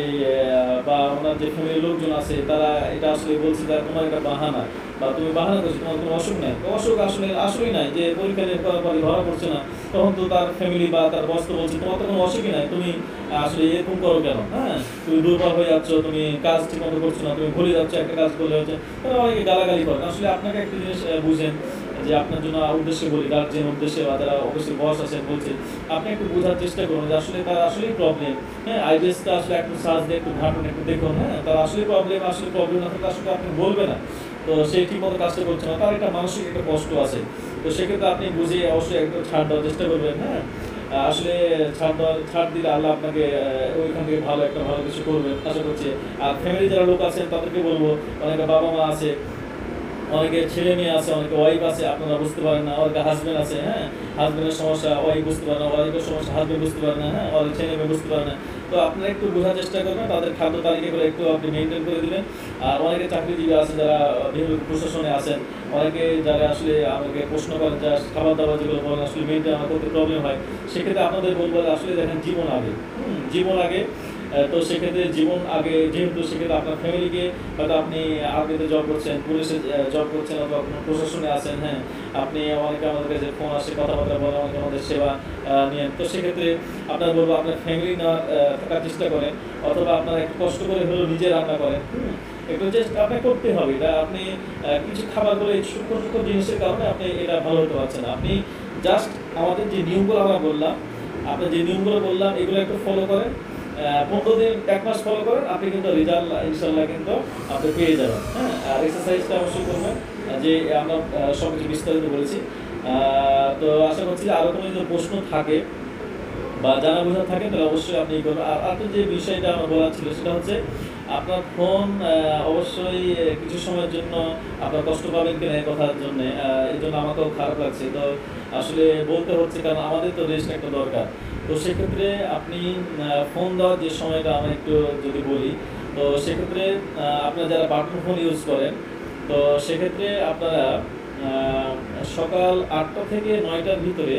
বা ওনার যে ফ্যামিলির লোকজন আছে, তারা এটা আসলে বলছে যে তোমার একটা বাহানা বা তুমি বাহানা করছো, তোমার কোনো অসুখ নেই। অসুখ আসলে আসলেই নাই, যে পরীক্ষা নিয়ে করার পরে ধরা পড়ছে না, তখন তো তার ফ্যামিলি বা তার বস তো বলছে তোমার তো কোনো অসুখই নাই, তুমি আসলে এরকম করো কেন, হ্যাঁ, তুমি দুর্বল হয়ে যাচ্ছ, তুমি কাজ ঠিক মতো করছো না, তুমি ভুলে যাচ্ছ একটা কাজ করলে হচ্ছে, তারা অনেকে গালাগালি করেন। আসলে আপনাকে একটা জিনিস বুঝেন যে আপনার জন্য উদ্দেশ্যে বলি, গার্জেন উদ্দেশ্যে বা যারা অবশ্যই বস আছেন বলছে, আপনি একটু বোঝার চেষ্টা করুন যে আসলে তার আসলেই প্রবলেম, হ্যাঁ, আইবিএসটা আসলে একটু সার্চ দিয়ে একটু ঘাটুন, একটু দেখুন, হ্যাঁ, তার আসলে প্রবলেম, আসলে প্রবলেম না থাকলে আসলে আপনি বলবে না। তো সে ঠিক মতো কাজটা করছে না, তার একটা মানসিক একটা কষ্ট আছে। তো সেক্ষেত্রে আপনি বুঝিয়ে অবশ্যই একটু ছাড় দেওয়ার চেষ্টা করবেন, হ্যাঁ। আসলে ছাড় দেওয়ার ছাড় দিলে আল্লাহ আপনাকে ওইখান থেকে ভালো একটা ভালো কিছু করবেন আশা করছি। আর ফ্যামিলি যারা লোক আছেন তাদেরকে বলবো, অনেকে বাবা মা আছে, অনেকে ছেলে মেয়ে আছে, অনেকে ওয়াইফ আছে, আপনারা বুঝতে পারেন না, অনেকে হাজব্যান্ড আছে, হ্যাঁ হাজব্যান্ডের সমস্যা ওয়াইফ বুঝতে পারে না, ওয়াইফের সমস্যা হাজব্যান্ড বুঝতে পারে না, হ্যাঁ অনেক ছেলে মেয়ে বুঝতে পারে না। তো আপনারা একটু বোঝার চেষ্টা করবেন, তাদের খাদ্য তালিকাগুলো একটু আপনি মেনটেন করে দিবেন। আর অনেকে চাকরিজীবী আছে যারা বিভিন্ন প্রশাসনে আছেন, অনেকে যারা আসলে আমাকে প্রশ্ন করেন যে খাবার দাবার যেগুলো বলেন আসলে মেনটেন আমার করতে প্রবলেম হয়, সেক্ষেত্রে আপনাদের বলবো আসলে দেখেন জীবন আগে, হুম জীবন আগে। তো সেক্ষেত্রে জীবন আগে যেহেতু, সেক্ষেত্রে আপনার ফ্যামিলিকে, হয়তো আপনি আর্মিতে জব করছেন, পুলিশে জব করছেন, অথবা কোনো প্রশাসনে আছেন, হ্যাঁ আপনি অনেকে আমাদের কাছে ফোন আসে, কথাবার্তা বলেন, অনেকে আমাদের সেবা নিয়েন। তো সেক্ষেত্রে আপনার বলবো আপনার ফ্যামিলি না থাকার চেষ্টা করেন, অথবা আপনারা একটু কষ্ট করে হলেও নিজে রান্না করেন, হুম একটু চেষ্টা আপনাকে করতে হবে। এটা আপনি কিছু খাবারগুলো এই সূক্ষ্ম সূক্ষ্ম জিনিসের কারণে আপনি এটা ভালো হতে পারছেন না। আপনি জাস্ট আমাদের যে নিয়মগুলো আমরা বললাম, আপনি যে নিয়মগুলো বললাম এগুলো একটু ফলো করেন, পনেরো দিন এক মাস ফলো করেন, আপনি কিন্তু রেজাল্ট ইনশাল্লাহ কিন্তু আপনি পেয়ে যাবেন। হ্যাঁ আর এক্সারসাইজটা অবশ্যই করবেন, যে আমরা সব কিছু বিস্তারিত বলেছি। তো আশা করছি আরও কোনো যদি প্রশ্ন থাকে বা জানা বোঝা থাকে তাহলে অবশ্যই আপনি করবেন। আর আপনার যে বিষয়টা আমার বলার ছিল সেটা হচ্ছে আপনার ফোন অবশ্যই কিছু সময়ের জন্য আপনার কষ্ট পাবেন কিনা এই কথার জন্য, এই জন্য আমাকেও খারাপ লাগছে। তো আসলে বলতে হচ্ছে কারণ আমাদের তো রেস্ট একটা দরকার। তো সেক্ষেত্রে আপনি ফোন দেওয়ার যে সময়টা আমি একটু যদি বলি, তো সেক্ষেত্রে আপনারা যারা বাটন ফোন ইউজ করেন, তো সেক্ষেত্রে আপনারা সকাল আটটা থেকে নয়টার ভিতরে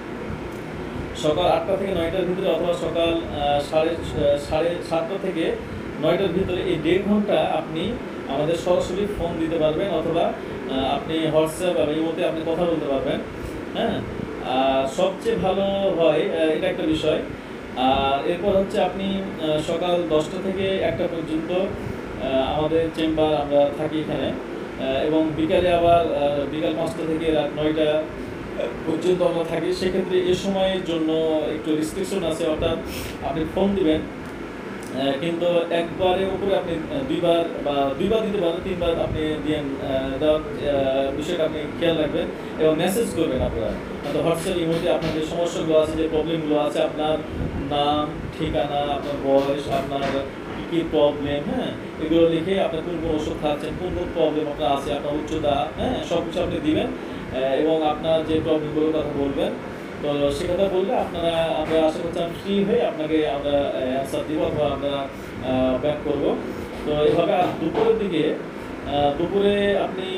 সকাল আটটা থেকে নয়টার ভিতরে অথবা সকাল সাড়ে সাড়ে সাতটা থেকে নয়টার ভিতরে এই দেড় ঘন্টা আপনি আমাদের সরাসরি ফোন দিতে পারবেন, অথবা আপনি হোয়াটসঅ্যাপ বা ইমোতে আপনি কথা বলতে পারবেন। হ্যাঁ সবচেয়ে ভালো হয় এটা একটা বিষয়। আর এরপর হচ্ছে আপনি সকাল দশটা থেকে একটা পর্যন্ত আমাদের চেম্বার আমরা থাকি এখানে, এবং বিকালে আবার বিকাল পাঁচটা থেকে রাত নয়টা পর্যন্ত আমরা থাকি। সেক্ষেত্রে এ সময়ের জন্য একটু রেস্ট্রিকশন আছে, অর্থাৎ আপনি ফোন দিবেন কিন্তু একবারের উপরে আপনি দুইবার বা দুইবার দিতে পারেন, তিনবার আপনি দিয়ে দেওয়ার বিষয়টা আপনি খেয়াল রাখবেন, এবং মেসেজ করবেন আপনারা তো হোয়াটসঅ্যাপ ইমোতে আপনার যে সমস্যাগুলো আছে, যে প্রবলেমগুলো আছে, আপনার নাম, ঠিকানা, আপনার বয়স, আপনার কী প্রবলেম, হ্যাঁ এগুলো লিখে আপনি কোন কোন ওষুধ খাচ্ছেন, কোন কোন প্রবলেম আপনার আছে, আপনার উচ্চতা, হ্যাঁ সব কিছু আপনি দিবেন, এবং আপনার যে প্রবলেমগুলোর কথা বলবেন। তো সে কথা বললে আপনারা আমরা আশা করছি আমি ফ্রি হয়ে আপনাকে আমরা অ্যান্সার দিব, অথবা আমরা ব্যাক করব। তো এইভাবে আর দুপুরের দিকে দুপুরে আপনি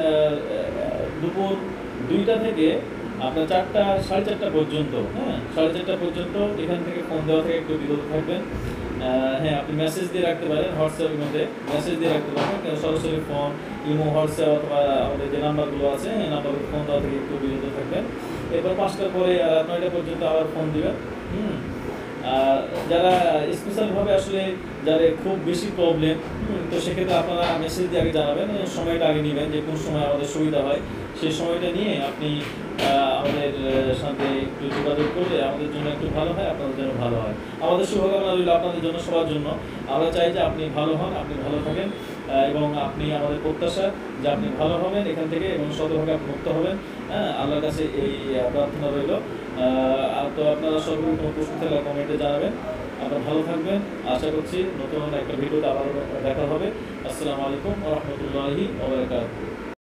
দুপুর দুইটা থেকে আপনার চারটা সাড়ে চারটা পর্যন্ত, হ্যাঁ সাড়ে চারটা পর্যন্ত এখান থেকে ফোন দেওয়া থেকে একটু বিরত থাকবেন। হ্যাঁ আপনি মেসেজ দিয়ে রাখতে পারেন, হোয়াটসঅ্যাপের মধ্যে মেসেজ দিয়ে রাখতে পারেন, সরাসরি ফোন ইমো, হোয়াটসঅ্যাপ অথবা আমাদের যে নাম্বারগুলো আছে এই নাম্বারগুলো ফোন দেওয়া থেকে একটু বিরত থাকবেন। এরপর পাঁচটার পরে নয়টা পর্যন্ত আবার ফোন দিবেন। হুম যারা স্পেশালভাবে আসলে যাদের খুব বেশি প্রবলেম, তো সেক্ষেত্রে আপনারা মেসেজ দিয়ে আগে জানাবেন, সময়টা আগে নেবেন যে কোন সময় আমাদের সুবিধা হয়, সেই সময়টা নিয়ে আপনি আমাদের সাথে একটু যোগাযোগ করলে আমাদের জন্য একটু ভালো হয়, আপনাদের জন্য ভালো হয়। আমাদের শুভকামনা রইল আপনাদের জন্য, সবার জন্য। আমরা চাই যে আপনি ভালো হন, আপনি ভালো থাকেন, এবং আপনি আমাদের প্রত্যাশা যে আপনি ভালো হবেন এখান থেকে, এবং শতভাগে আপনি মুক্ত হবেন। হ্যাঁ আল্লাহর কাছে এই প্রার্থনা রইল। তো আপনারা সবাই কোনো প্রশ্ন থাকলে কমেন্টে জানাবেন। আপনারা ভালো থাকবেন, আশা করছি নতুন একটা ভিডিওতে আবারও দেখা হবে। আসসালামু আলাইকুম ওয়া রাহমাতুল্লাহি ওয়া বারাকাতুহু।